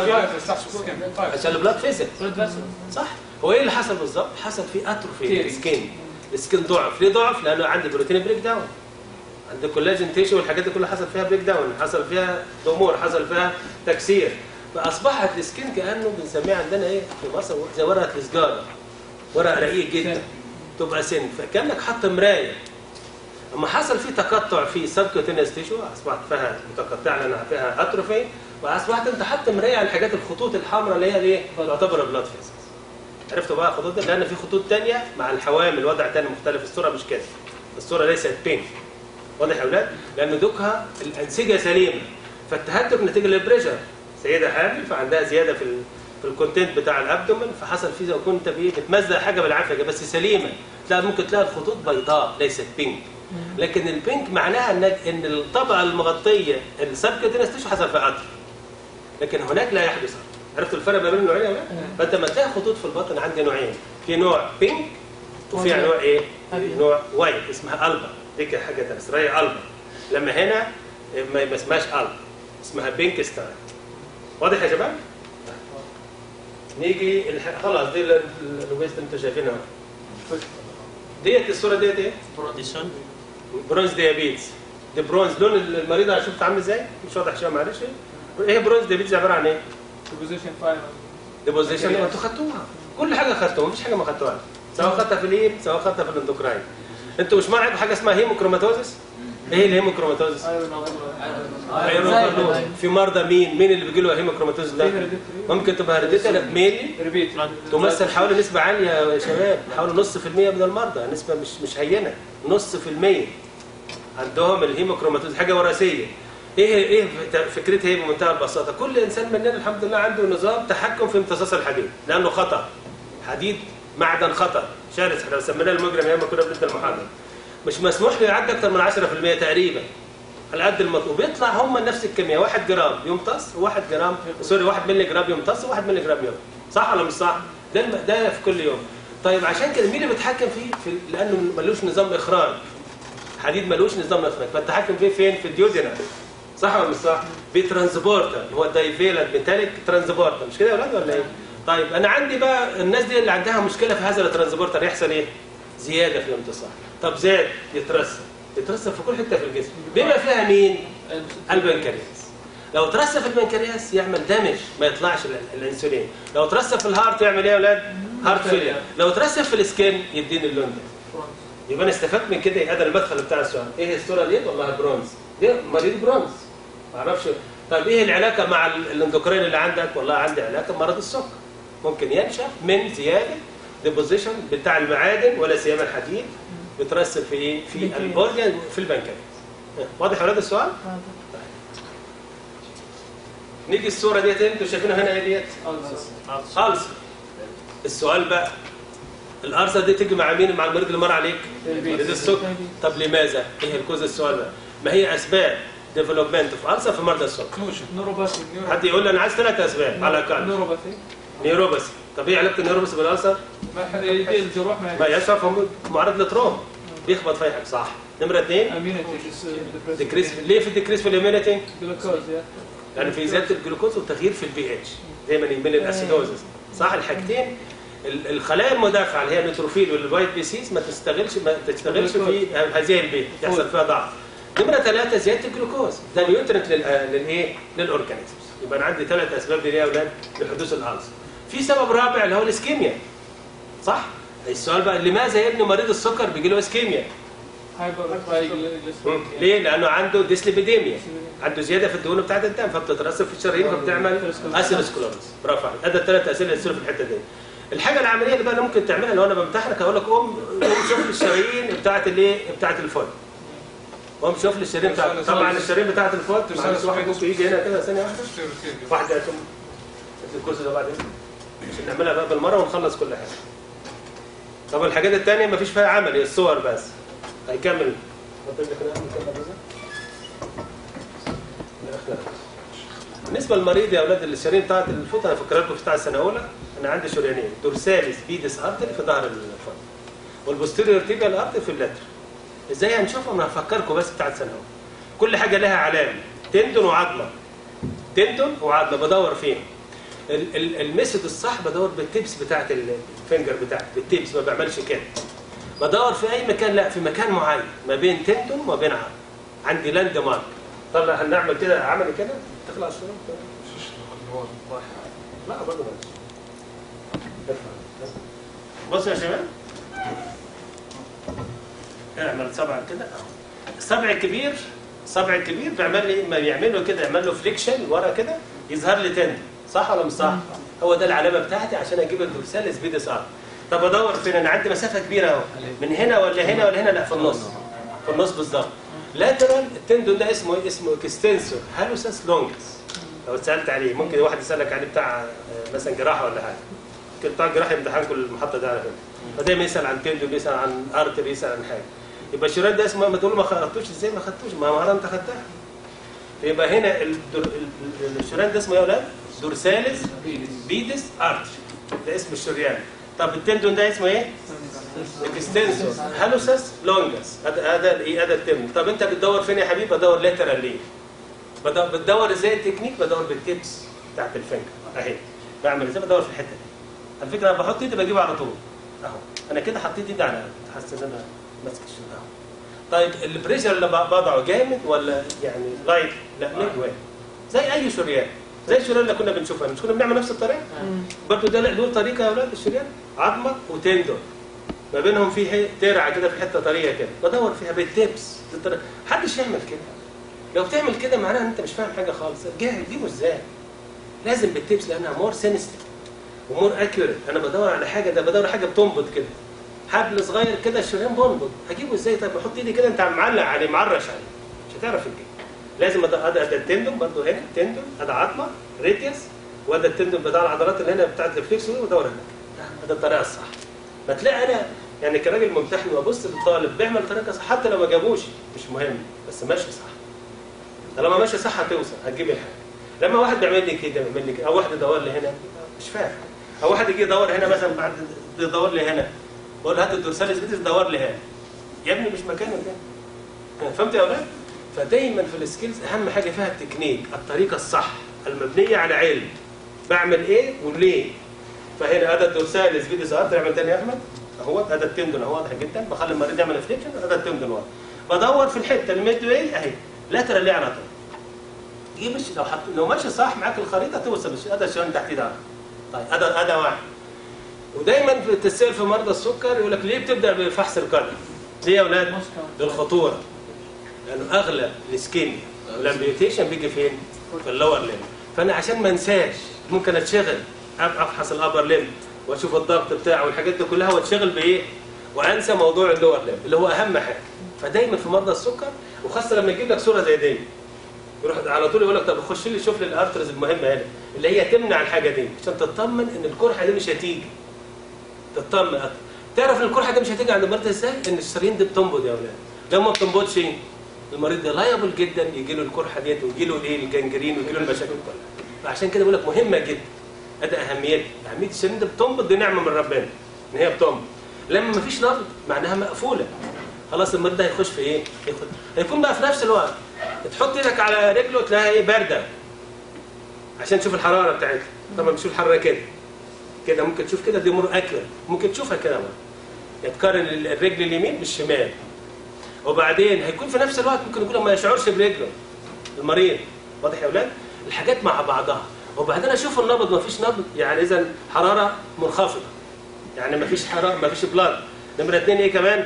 عشان البلاد فيزل، صح؟ هو ايه اللي حصل بالظبط؟ حصل في اتروفي السكين. السكين ضعف. ليه ضعف؟ لانه عندي بروتين بريك داون، عندي كولاجين تيشو، والحاجات دي كلها حصل فيها بريك داون، حصل فيها ضمور، حصل فيها تكسير. فاصبحت السكين كانه بنسميها عندنا ايه في مصر زي ورقه السجاره، ورقه رقيق جدا، تبقى سن، فكانك حاطط مرايه. اما حصل في تقطع في سبكوتينيوس تيشو، اصبحت فيها متقطعه لانها فيها اتروفي، واصبحت انت حاطط مرايه على الحاجات الخطوط الحمراء اللي هي الايه؟ تعتبر بلاد فيسز. عرفتوا بقى الخطوط دي؟ لان في خطوط ثانيه مع الحوامل وضع ثاني مختلف. الصوره مش كده، الصوره ليست بينك. واضح يا اولاد؟ لان دوكها الانسجه سليمه، فالتهتك نتيجه للبريشر. سيده حامل فعندها زياده في الكونتنت بتاع الابدومن، فحصل فيه زي كنت بتمزق حاجه بالعافيه بس سليمه، تلاقي ممكن تلاقي الخطوط بيضاء ليست بينك. لكن البينك معناها ان الطبقه المغطيه السبكوتينيوس تيشو حصل فيها قطر، لكن هناك لا يحدث قطر. عرفتوا الفرق ما بين النوعين ولا لا؟ فانت لما تلاقي خطوط في البطن عندي نوعين، في نوع بينك وفي نوع ايه؟ نوع وايت اسمها البا، دي حاجه ثانيه اسمها البا. لما هنا ما اسمهاش البا، اسمها بينك ستايل. واضح يا شباب؟ نيجي خلاص دي الويست انتوا شايفينها. ديت الصوره ديت ايه؟ برونز ديابيتس. دي برونز، لون المريضه شفت عامل ازاي؟ مش واضح شويه معلش. ايه برونز ديابيتس عباره عن ايه؟ ديبوزيشن فاينل. ديبوزيشن انتوا خدتوها، كل حاجه خدتوها، مفيش حاجه ما خدتوها، سواء خدتها في الهيم سواء خدتها في الاندوكراين. انتوا مش معاكم حاجه اسمها هيموكروماتوزس؟ ايه الهيموكروماتوزس؟ في مرضى مين اللي بيجي له هيموكروماتوزس ده؟ ممكن تبقى هيريديتري ميلي تمثل حوالي نسبه عاليه يا شباب، حوالي نص في المية من المرضى، نسبه مش هينه، نص في المية عندهم الهيموكروماتوزس، حاجه وراثيه. ايه فكرتها؟ ايه بمنتهى البساطه، كل انسان مننا الحمد لله عنده نظام تحكم في امتصاص الحديد، لانه خطر، حديد معدن خطر شرس، احنا سميناه المجرم ايام ما كنا بندي المحاضره. مش مسموح له يعدي اكثر من 10% تقريبا على قد المطلوب، بيطلع هم نفس الكميه، 1 جرام يمتص و1 جرام 1 مللي جرام يمتص و1 مللي جرام يمتص، صح ولا مش صح؟ ده في كل يوم. طيب عشان كده مين اللي بيتحكم فيه؟ لانه ملوش نظام اخراج، حديد ملوش نظام اخراج، فالتحكم فيه فين؟ في الديودينم، صح ولا مش صح؟ بترانسبورتر، هو الدايفيلنت ميتاليك ترانسبورتر، مش كده يا اولاد ولا ايه؟ طيب انا عندي بقى الناس دي اللي عندها مشكله في هذا الترانسبورتر يحصل ايه؟ زياده في الامتصاص. طب زاد يترسب في كل حته في الجسم، بيبقى فيها مين؟ البنكرياس. لو ترسب في البنكرياس يعمل دامج، ما يطلعش الانسولين. لو ترسب في الهارت يعمل ايه يا اولاد؟ هارت فيلير. لو ترسب في السكين يديني اللون ده. يبقى انا استفدت من كده، هذا المدخل بتاع السؤال. ايه الصوره دي؟ والله برونز، دي مريض برونز، ما اعرفش. طيب ايه العلاقه مع الاندوكرين اللي عندك؟ والله عندي علاقه بمرض السكر، ممكن ينشا من زياده ديبوزيشن بتاع المعادن ولا سيما الحديد بترسب في ايه؟ في الاورجان في البنكرياس. واضح يا ولاد السؤال؟ نيجي الصوره ديت انتوا شايفينها هنا ايه ديت؟ ألسر. السؤال بقى الألسر دي تيجي مع مين؟ مع المريض اللي مر عليك؟ السكر. طب لماذا؟ ايه الكوز السؤال بقى؟ ما هي اسباب ديفلوبمنت في ألسر في مرضى السكر؟ نوروباثي. حد يقول لي انا عايز 3 اسباب على الاقل. نيوروباثي. طب ايه علاقه النيوروباثي بالألسر؟ يدي الجروح ما يشرف معرض للتروم، بيخبط في حاجه، صح. نمره 2 ديكريس. ليه في الديكريس في الاميونيتي؟ جلوكوز، يعني في زياده الجلوكوز وتغيير في البي اتش، دايما يميل الاسيدوزس، صح. الحاجتين الخلايا المدافعه اللي هي النيتروفيل والوايت بي سيز ما تشتغلش في هذه البيئه، يحصل فيها ضعف. نمره 3 زياده الجلوكوز، ده نيوترنت للايه؟ للاورجانيزمز. يبقى انا عندي 3 اسباب دي يا اولاد لحدوث الألسر. في سبب رابع اللي هو الاسكيميا، صح؟ السؤال بقى لماذا يا ابني مريض السكر بيجي له اسكيميا؟ ليه؟ لانه عنده ديسليبيديميا، عنده زياده في الدهون بتاعت الدم فبتترسب في الشرايين فبتعمل اسيروسكلوروز. برافو عليك، هذا ال3 اسئله اللي في الحته دي. الحاجه العمليه اللي بقى اللي ممكن تعملها لو انا بمتحنك اقول لك قوم شوف لي الشرايين بتاعت الايه؟ بتاعت الفول. قوم شوف لي الشرايين بتاعت، طبعا الشرايين بتاعت الفول معلش واحد ممكن يجي هنا كده ثانيه واحده عشان الكورس ده بعدين عشان نعملها بقى بالمره ونخلص كل حاجه. طب الحاجات الثانيه مفيش فيها عمل، هي الصور بس. هيكمل. بالنسبه للمريض يا اولاد الشرايين بتاعت الفوت انا فكر لكم بتاع السنه الاولى، انا عندي شريانين دورساليس فيدس ارتري في ظهر الفوت والبوستيريور تيبيال ارتري في اللاتر. ازاي هنشوفهم؟ انا هفكركم بس بتاعت السنه الاولى. كل حاجه لها علامه، تندون وعظمه، تندون وعظمه بدور فين؟ الميثود الصح بدور بالتيبس بتاعت الفنجر بتاعتي، بالتيبس، ما بعملش كده. بدور في اي مكان، لا في مكان معين ما بين تندون وما بين عظم. عندي لاند مارك. طب هنعمل كده عملي كده تخلع الشريط. لا برضه بص يا شباب، اعمل صبع كده. الصبع الكبير، الصبع الكبير بيعمل لي ما بيعمله كده، يعمل له فليكشن ورا كده يظهر لي تندون، صح ولا مش صح؟ هو ده العلامه بتاعتي عشان اجيب الدورساليس فيدس ارتري. طب ادور فين؟ انا عندي مسافه كبيره اهو، من هنا ولا هنا ولا هنا؟ لا في النص، في النص بالظبط. لاترال التندون ده اسمه ايه؟ اسمه اكستنسور هالوساس لونجس. لو اتسالت عليه ممكن واحد يسالك عليه بتاع مثلا جراحه ولا حاجه. كان بتاع الجراحه امتحانكم المحطه ده على فكره. فدايما يسال عن تندون، يسال عن ارتر، يسال عن حاجه. يبقى الشريان ده اسمه، ما تقول ما خدتوش ازاي؟ ما خدتوش، ما مره انت خدتها. يبقى هنا الشريان ده اسمه ايه يا اولاد؟ دورساليس بيدس ارتر، ده اسم الشريان. طب التندون ده اسمه ايه؟ اكستنسور هالوساس لونجس. هذا ايه؟ هذا الترم. طب انت بتدور فين يا حبيبي؟ بدور لاترال ليه؟ بتدور ازاي التكنيك؟ بدور بالتيبس بتاعت الفنجر اهي. بعمل ازاي؟ بدور في الحته دي. على فكره انا بحط ايدي بجيبها على طول اهو. انا كده حطيت ايدي على، حاسس ان انا ماسك الشريان اهو. طيب البريشر اللي بضعه جامد ولا يعني لايت؟ لا ميد واي، زي اي شريان، زي الشريان اللي كنا بنشوفها. مش كنا بنعمل نفس الطريقه؟ برضه ده له طريقه يا اولاد. الشريان عظمه وتندون، ما بينهم في ترعه كده في حته طريه كده، بدور فيها بالتيبس. محدش يعمل كده. لو بتعمل كده معناها ان انت مش فاهم حاجه خالص. جاهل دي ازاي؟ لازم بالتيبس لانها مور سينستيف ومور اكيوريت. انا بدور على حاجه، ده بدور على حاجه بتنبض كده، حبل صغير كده الشريان بينبض، هجيبه ازاي؟ طيب بحط ايدي كده انت معلق عليه معرش عليه، مش هتعرف تجيبه. لازم ادى التندون برضه هنا، تندون ادى عظمه ريتيوس، وادى التندون بتاع العضلات اللي هنا بتاعت الفليكس ودور هنا. ده الطريقه الصح. فتلاقي انا يعني كراجل ممتحن وابص للطالب بيعمل طريقه صح، حتى لو ما جابوش مش مهم، بس ماشي صح. طالما ماشي صح هتوصل، هتجيب الحاجه. لما واحد بيعمل لي كده، بيعمل لي كده، او واحد يدور لي هنا مش فاهم، او واحد يجي يدور هنا مثلا، بعد يدور لي هنا، بقول له هات الدورساليس بيدس دور لي هنا، يا ابني مش مكانه ده. فهمت يا اولاد؟ فدايما في السكيلز اهم حاجه فيها التكنيك، الطريقه الصح المبنيه على علم. بعمل ايه وليه؟ فهنا ادى الدورساليس بيدس ارتر. اعمل تاني يا احمد اهو. ادى التندون اهو، واضح جدا. بخلي المريض يعمل فليكشن، ادى التندون واضح. بدور في الحته الميد واي اهي، لاترال ليه على طول. دي مش لو ماشي صح معاك الخريطه توصل. ادى الشريان تحت ده. طيب ادى واحد. ودايما في التساؤل في مرضى السكر يقول لك ليه بتبدا بفحص القدم؟ ليه يا اولاد؟ للخطوره. لانه اغلب الاسكيميا والامبيوتيشن بيجي فين؟ في اللور ليم. فانا عشان ما انساش ممكن اتشغل افحص الابر ليم واشوف الضغط بتاعه والحاجات دي كلها، واتشغل بايه؟ وانسى موضوع اللور ليم اللي هو اهم حاجه. فدايما في مرضى السكر، وخاصه لما يجيب لك صوره زي دي، يروح على طول يقول لك طب خش لي شوف لي الارترز المهمه هنا اللي هي تمنع الحاجه دي، عشان تطمن ان القرحه دي مش هتيجي. تطمن أكتر. تعرف ان القرحه دي مش هتيجي عند المريض ازاي؟ ان الشرايين دي بتنبض يا اولاد. لو ما بتنبضش المريض ده لايبل جدا يجي له القرحه ديت، ويجي له الايه؟ الجنجرين، ويجي له المشاكل كلها. فعشان كده بقول لك مهمه جدا. ادي اهميه الشرايين دي بتنبض، دي نعمه من ربنا ان هي بتنبض. لما ما فيش نبض معناها مقفوله. خلاص المريض ده هيخش في ايه؟ هيكون بقى في نفس الوقت تحط ايدك على رجله تلاقيها ايه؟ بارده. عشان تشوف الحراره بتاعتها. طبعا بتشوف الحراره كده ممكن تشوف كده، دي مور اكيوريت. ممكن تشوفها كده بقى. يتقارن الرجل اليمين بالشمال. وبعدين هيكون في نفس الوقت ممكن يكون ما يشعرش برجله المريض. واضح يا اولاد؟ الحاجات مع بعضها. وبعدين اشوف النبض، ما فيش نبض يعني اذا حراره منخفضه. يعني ما فيش حراره، ما فيش بلاد. نمره 2 ايه كمان؟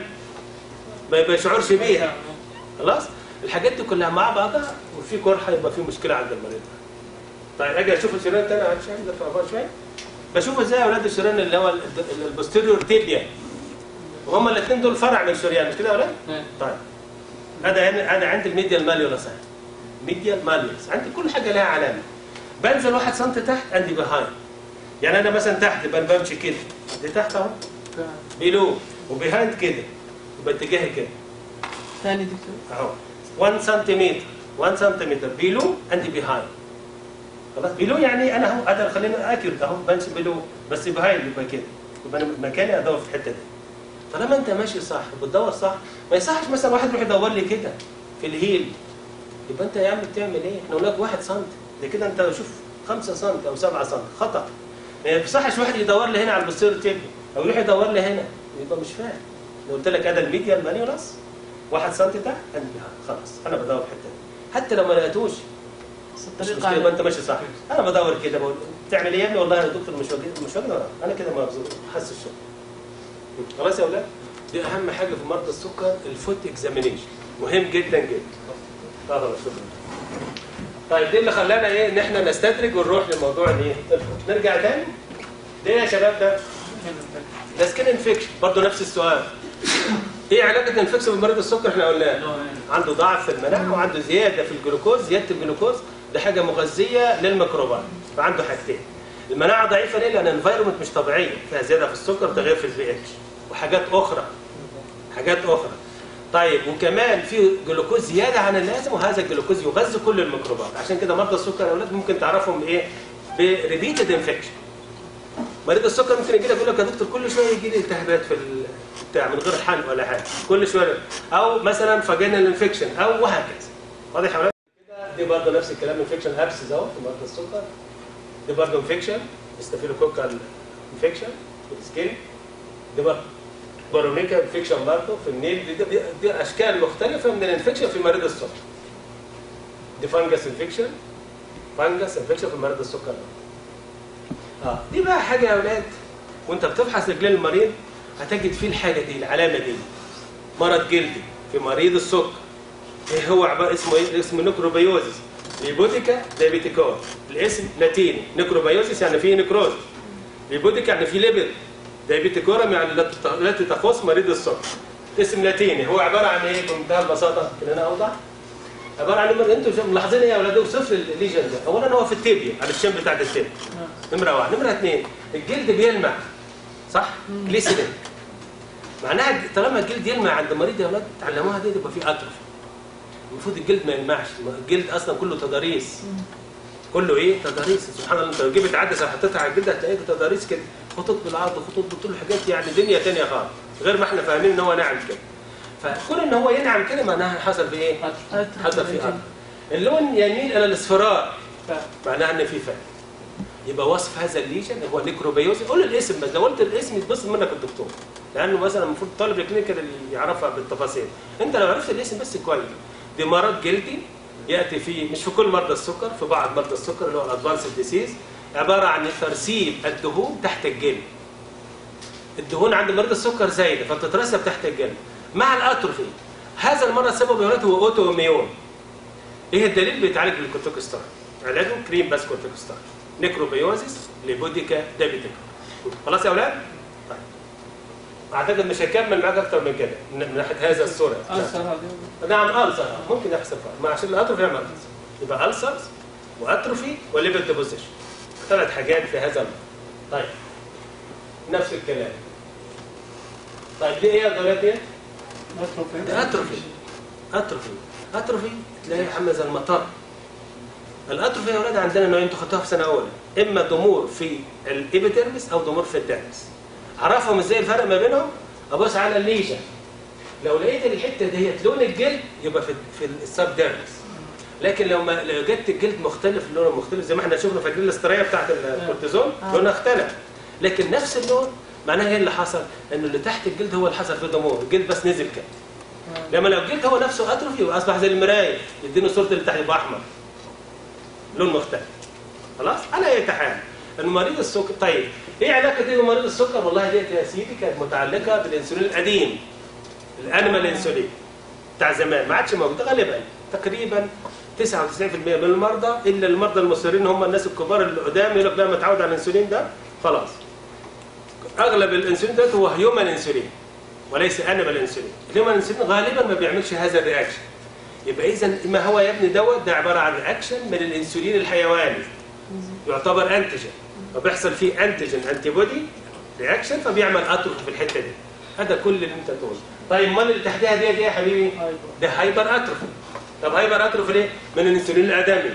ما يشعرش بيها. خلاص؟ الحاجات دي كلها مع بعضها، وفي قرحه يبقى في مشكله عند المريض. طيب اجي اشوف الشريان الثاني عشان نفهم شويه. بشوف ازاي يا اولاد الشريان اللي هو البوستيريور تيبيا، وهما الاثنين دول فرع من الشريان، مش كده يا اولاد؟ طيب انا عندي الميديال ماليولس اهي. ميديال ماليولس عندي كل حاجه لها علامه. بنزل 1 سم تحت عندي بيهايند. يعني انا مثلا تحت بمشي كده، دي تحت اهو. بيلو وبيهايند كده، يبقى اتجاهي كده. ثاني دكتور اهو 1 سنتيمتر بيلو عندي بيهايند. خلاص بيلو يعني انا اهو ادر خلينا اكيوريت اهو بمشي بيلو، بس بيهايند يبقى كده. يبقى انا مكاني ادور في الحته دي. طالما انت ماشي صح وبتدور صح، ما يصحش مثلا واحد يروح يدور لي كده في الهيل. يبقى انت يا عم بتعمل ايه؟ احنا قلنا لك 1 سم، ده كده انت شوف 5 سم او 7 سم، خطا. ما يصحش واحد يدور لي هنا على البوستيريور تيبيا او يروح يدور لي هنا، يبقى مش فاهم. لو قلت لك ادي الميديال ماليولس 1 سم تحت عندي خلاص انا بدور في الحته دي، حتى لو ما لقيتوش مش مشكله، يبقى انت ماشي صح. انا بدور كده بقول بتعمل ايه يا ابني؟ والله يا دكتور مش واجد انا كده مبسوط حاسس الشغل. خلاص يا اولاد؟ دي اهم حاجه في مرضى السكر، الفوت اكزامينيشن مهم جدا جدا. شكرا. طيب دي اللي خلانا ايه؟ ان احنا نستدرج ونروح لموضوع الايه؟ نرجع تاني. ليه يا شباب ده؟ ده سكين انفكشن برضه نفس السؤال. ايه علاقه الانفكشن بمريض السكر؟ احنا قلنا عنده ضعف في المناعه وعنده زياده في الجلوكوز. زياده الجلوكوز ده حاجه مغذيه للميكروبات، فعنده حاجتين. المناعه ضعيفه ليه؟ لان الانفايرمنت مش طبيعيه، فيها زياده في السكر وتغير في البي اتش وحاجات اخرى. طيب وكمان في جلوكوز زياده عن اللازم، وهذا الجلوكوز يغذي كل الميكروبات. عشان كده مرضى السكر يا اولاد ممكن تعرفهم بايه؟ بريبيتد انفكشن. مريض السكر ممكن يجي لك يقول لك يا دكتور كل شويه يجي لي التهابات في بتاع من غير حل ولا حاجه، كل شويه، او مثلا فاجينال انفكشن او وهكذا. واضح يا اولاد؟ كده دي برضه نفس الكلام، انفكشن ابسس اهو في مرضى السكر. دي برضه انفكشن ستافيلوكوكال انفكشن في السكين. دي برضه بارونيكا انفكشن برضه في النيل. دي اشكال مختلفه من الانفكشن في مريض السكر. دي فانجس انفكشن في مريض السكر. دي بقى حاجه يا اولاد وانت بتفحص رجلين المريض هتجد فيه الحاجه دي، العلامه دي. مرض جلدي في مريض السكر. ايه هو عباره اسمه ايه؟ اسمه نيكروبيوزيس ليبوتيكا دايبيتيكور. الاسم لاتيني، نيكروبيوزيس يعني فيه نيكروز، ليبوتيكا يعني فيه ليبيد، دايبيتيكورم يعني التي تخص مريض السكر. اسم لاتيني. هو عباره عن ايه بمنتهى البساطه؟ كده انا اوضح. عباره عن انتوا ملاحظين ايه يا اولاد؟ وصف الليجن ده. اولا هو في التيبيا، على الشم بتاعت التيبيا. نمره واحد. نمره اثنين، الجلد بيلمع، صح؟ جليسيرين. معناها طالما الجلد يلمع عند مريض يا اولاد تعلموها دي يبقى في اتروفي. المفروض الجلد ما يلمعش، الجلد اصلا كله تضاريس. كله ايه؟ تضاريس. سبحان الله، انت لو جبت عدسه وحطيتها على الجلد هتلاقيه تضاريس كده، خطوط بالعرض وخطوط بالطول، حاجات يعني دنيا ثانيه خالص، غير ما احنا فاهمين ان هو ناعم كده. فكون ان هو ينعم كده معناها حصل بايه؟ حصل في اتروفي. اللون يميل الى الاصفرار، معناها ان في فات. يبقى وصف هذا الليجن هو نيكروبيوزيس. قول الاسم بس، لو قلت الاسم يتبسط منك الدكتور، لانه مثلا المفروض طالب الكلينيكال اللي يعرفها بالتفاصيل. انت لو عرفت الاسم بس كويس. دي مرض جلدي ياتي فيه، مش في كل مرضى السكر، في بعض مرضى السكر اللي هو الادفانسد ديسيز، عباره عن ترسيب الدهون تحت الجلد. الدهون عند مريض السكر زايده فتترسب تحت الجلد مع الاتروفي. هذا المرض سببه يا ولاد هو اوتو اميون. ايه الدليل؟ بيتعالج بالكورتيكوستيرويد، علاجه كريم بس كورتيكوستيرويد. نيكروبيوزيس ليبوديكا دايبيتيكا. خلاص يا اولاد؟ طيب اعتقد مش هكمل معاك اكتر من كده من ناحيه هذا الصوره. نعم ألسر ممكن يحصل ما عشان الاتروفي يعمل ألسر. يبقى ألسرز واتروفي وليبيد ديبوزيشن، 3 حاجات في هذا المرض. طيب نفس الكلام. طيب دي ايه يا اولاد؟ دي اتروفي تلاقي عامله زي المطر. الاتروفي يا اولاد عندنا نوعين انتوا خدتوها في سنه اولى، اما ضمور في الابيديرمس او ضمور في الديرمس. عرفهم ازاي الفرق ما بينهم؟ ابص على الليجن، لو لقيت الحته ديت لون الجلد يبقى في السب ديرمس. لكن لو جبت الجلد مختلف، لونه مختلف زي ما احنا شفنا في الجلد الاستريه بتاعت الكورتيزون لونها اختلف، لكن نفس اللون. معناها ايه اللي حصل؟ انه اللي تحت الجلد هو اللي حصل فيه ضمور، الجلد بس نزل كده. لما لو الجلد هو نفسه اتروفي واصبح زي المرايه، يديني صوره اللي تحت يبقى احمر، لون مختلف. خلاص؟ على اي حال المريض السكر. طيب ايه علاقه دي بمريض السكر؟ والله ديت يا سيدي كانت متعلقه بالانسولين القديم، الانيمال انسولين بتاع زمان، ما عادش موجود غالبا. تقريبا 99% من المرضى الا المرضى المصرين هم الناس الكبار اللي قدام يقول لك لا متعود على الانسولين ده خلاص. اغلب الانسولين ده هو هيومن انسولين وليس انيمال انسولين. الهيومن انسولين غالبا ما بيعملش هذا الرياكشن. يبقى اذا ما هو يا ابني دوت ده عباره عن رياكشن من الانسولين الحيواني، يعتبر انتيجين، فبيحصل فيه انتيجين انتي بودي رياكشن فبيعمل اتروفي في الحته دي. هذا كل اللي انت تقوله. طيب امال اللي تحتها دي يا حبيبي؟ ده هايبر اتروفي. طب هايبر اتروفي ليه؟ من الانسولين الادمي.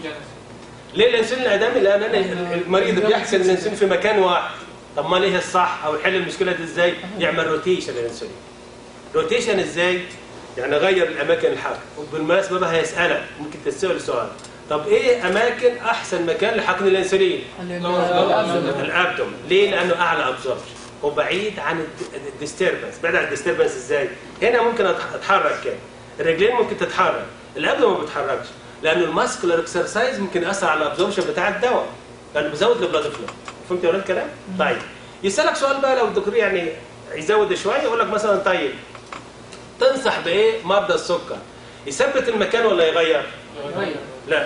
ليه الانسولين الادمي؟ لان المريض بيحصل الانسولين في مكان واحد. طب ما ليه الصح او يحل المشكله دي ازاي؟ يعمل روتيشن للانسولين. روتيشن ازاي؟ يعني غير الاماكن الحقن. وبالمناسبه بقى هيسالك، ممكن تسال سؤال، طب ايه اماكن احسن مكان لحقن الانسولين؟ الابدومن. ليه؟ لانه اعلى ابزوربشن وبعيد عن الديستربنس. بعيد عن الديستربنس ازاي؟ هنا ممكن اتحرك كده، الرجلين ممكن تتحرك، الابدومن ما بيتحركش لانه الماسكولار اكسرسايز ممكن ياثر على الابزوربشن بتاع الدواء لانه بيزود البلاد فلو. فهمت يا ولاد الكلام؟ طيب يسالك سؤال بقى لو الدكتور يعني يزود شويه يقول لك مثلا طيب تنصح بايه مرضى السكر؟ يثبت المكان ولا يغير؟ لا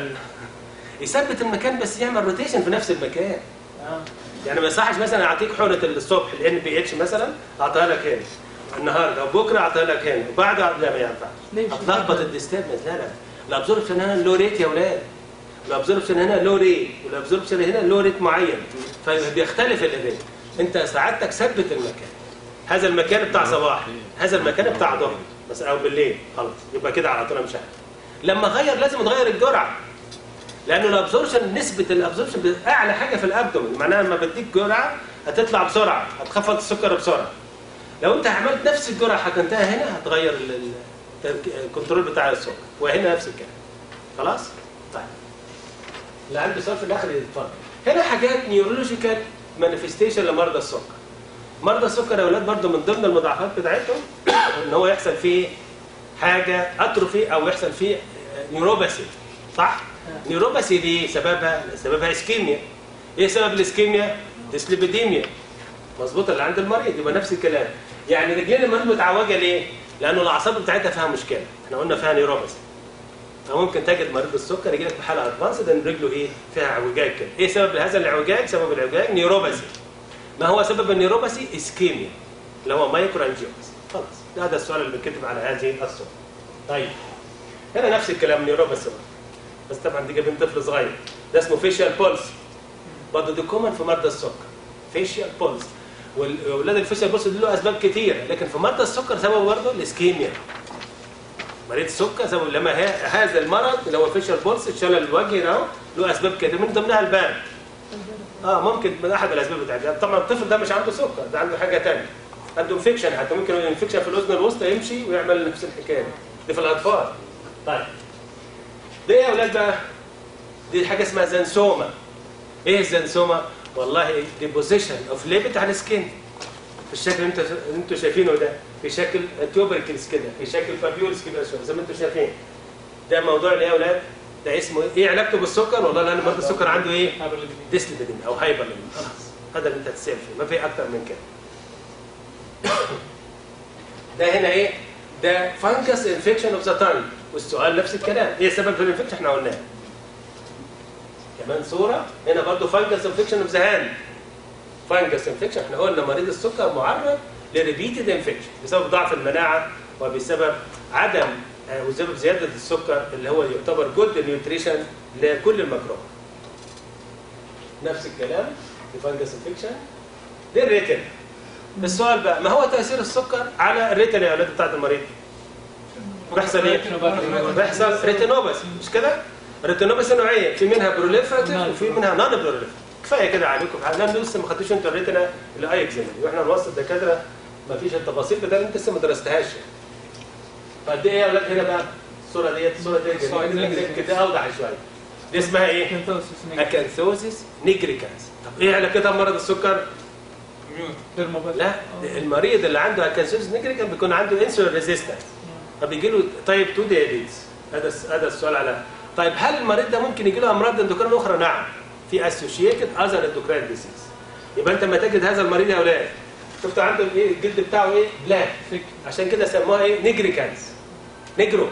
يثبت المكان بس يعمل روتيشن في نفس المكان. يعني ما يصحش مثلا اعطيك حقنه الصبح الان بي اتش مثلا اعطيها لك هنا، النهارده وبكره اعطيها لك هنا وبعده لا ما ينفعش. ليش؟ هتلخبط الديستربنس. لا لا، الابزوربشن هنا لو ريت يا اولاد، الابزوربشن هنا لو ريت والابزوربشن هنا لو ريت معين، فبيختلف الريت. انت سعادتك ثبت المكان، هذا المكان بتاع صباح، هذا المكان بتاع ظهر بس او بالليل، خلاص يبقى كده على طول مش عارف. لما غير لازم تغير الجرعه، لانه الابزوربشن نسبه الابزوربشن اعلى حاجه في الابدومين، معناها لما بديك جرعه هتطلع بسرعه، هتخفض السكر بسرعه. لو انت عملت نفس الجرعه حقنتها هنا هتغير الكنترول بتاع السكر، وهنا نفس الكلام. خلاص؟ طيب. اللي عنده سؤال في الاخر يتفضل. هنا حاجات نيورولوجيكال مانيفستيشن لمرضى السكر. مرضى السكر يا اولاد برضه من ضمن المضاعفات بتاعتهم ان هو يحصل فيه حاجه اتروفي او يحصل فيه نيوروباثي. صح؟ نيوروباثي دي سببها اسكيميا. ايه سبب الاسكيميا؟ ديسليبيديميا. مظبوط اللي عند المريض، يبقى نفس الكلام. يعني رجلين المريض متعوجه ليه؟ لانه الاعصاب بتاعتها فيها مشكله، احنا قلنا فيها نيوروباثي. فممكن تجد مريض السكر يجي لك بحاله ادفانسد ان رجله ايه؟ فيها اعوجاج كده. ايه سبب هذا الاعوجاج؟ سبب الاعوجاج نيوروباثي. ما هو سبب النيوروباثي؟ اسكيميا اللي هو مايكرو انجيوباثي. خلاص ده السؤال اللي بنكتب على هذه الصوره. طيب هنا نفس الكلام نيوروباثي بس طبعا دي جايبين طفل صغير، ده اسمه فيشيال بولس. برضه دي كومن في مرضى السكر، فيشيال بولس. واولاد الفيشيال بولس له اسباب كثيره، لكن في مرضى السكر سببه برضه الاسكيميا. مريض السكر سبب لما هذا المرض اللي هو فيشيال بولس الشلل الوجهي ده له اسباب كده، من ضمنها البرد. ممكن من احد الاسباب بتاعتها. طبعا الطفل ده مش عنده سكر، ده عنده حاجه ثانيه، عنده انفكشن، حتى ممكن انفكشن في الاذن الوسطى يمشي ويعمل نفس الحكايه دي في الاطفال. طيب دي يا اولاد بقى دي حاجه اسمها زنسوما. ايه الزنسوما؟ والله ديبوزيشن اوف ليبت على السكين في الشكل اللي انتوا شايفينه ده، في شكل تيوبركلز كده، في شكل فابيولز كده زي ما انتوا شايفين. ده موضوع ايه يا اولاد؟ ده اسمه ايه علاقته بالسكر؟ والله لان مرضى السكر عنده ايه؟ ديسليبيدين او هايبرليبيدين. خلاص هذا اللي انت هتسال فيه، ما في اكتر من كده. ده هنا ايه؟ ده فانجس انفكشن اوف ذا تانج، والسؤال نفس الكلام، ايه السبب في الانفكشن؟ احنا قلناه. كمان صوره هنا برضه فانجس انفكشن اوف ذا هاند. فانجس انفكشن احنا قلنا مريض السكر معرض لريبيتد انفكشن بسبب ضعف المناعه وبسبب عدم وسبب زياده السكر اللي هو يعتبر جود نيوتريشن لكل الميكروب. نفس الكلام في فانجس انفكشن. دي الريتن. السؤال بقى ما هو تاثير السكر على الريتن يا اولاد بتاعت المريض؟ بيحصل ايه؟ بيحصل ريتينوباثي مش كده؟ ريتينوباثي نوعين، في منها بروليفراتيف وفي منها نون بروليفراتيف. كفايه كده عليكم، لان لسه ما خدتوش انتوا الريتنا الاي اكزيمن، واحنا نوصل الدكاتره ما فيش التفاصيل بتاعت انت لسه ما درستهاش. فقد ايه يا اولاد هنا بقى؟ الصوره ديت كده اوضح شويه. دي اسمها ايه؟ اكانثوزيس نيجريكانس. طب ايه علاقتها بمرض السكر؟ لا المريض اللي عنده اكانثوزيس نيجريكانس بيكون عنده انسولين ريزيستنس، فبيجي له تايب 2 دايابيتس. هذا السؤال على. طيب هل المريض ده ممكن يجي له امراض اندوكرين اخرى؟ نعم، في اسوشيتد اذر اندوكرين ديزيز. يبقى انت لما تجد هذا المريض يا اولاد شفت عنده ايه؟ الجلد بتاعه ايه؟ بلاك، عشان كده سموها ايه؟ نيجريكانس. نيجرو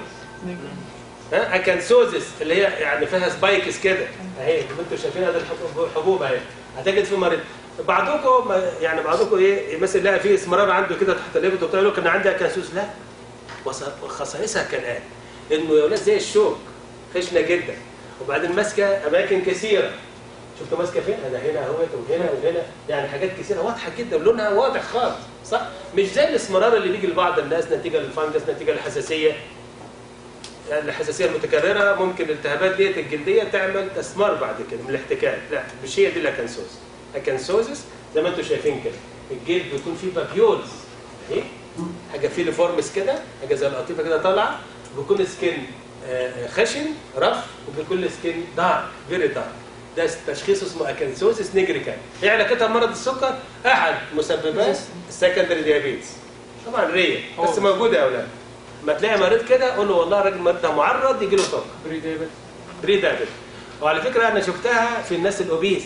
اكانثوزيس اللي هي يعني فيها سبايكس كده اهي، انتوا شايفين هذا الحبوب اهي. هتجد في مريض بعضكم ايه مثلا يلاقي فيه اسمرار عنده كده تحت الليبت وبتاع، يقول لك انا عندي اكانثوزيس. لا، وخصائصها كالآن انه يا ولاد زي الشوك خشنه جدا، وبعدين ماسكه اماكن كثيره. شفتوا ماسكه فين؟ انا هنا اهوت وهنا وهنا، يعني حاجات كثيره واضحه جدا ولونها واضح خالص، صح؟ مش زي الاسمرار اللي بيجي لبعض الناس نتيجه للفانجس، نتيجه للحساسيه. يعني الحساسيه المتكرره ممكن الالتهابات ديت الجلديه تعمل تسمار بعد كده من الاحتكاك. لا مش هي دي الاكانثوزيس. اكانثوزيس زي ما انتم شايفين كده، الجلد بيكون فيه بابيولز اهي، حاجه فيليفورمس كده، حاجه زي القطيفه كده طالعه، بيكون سكين خشن رف، وبيكون سكين دارك فيري دارك. ده تشخيص اسمه اكانثوزيس نيجريكان. ايه علاقتها بمرض السكر؟ احد مسببات السكندري ديابيتس. طبعا ريه بس موجوده يا اولاد. لما تلاقي مريض كده قول له والله الراجل المريض ده معرض يجي له سكر. بري دايابيتس. وعلى فكره انا شفتها في الناس الاوبيس،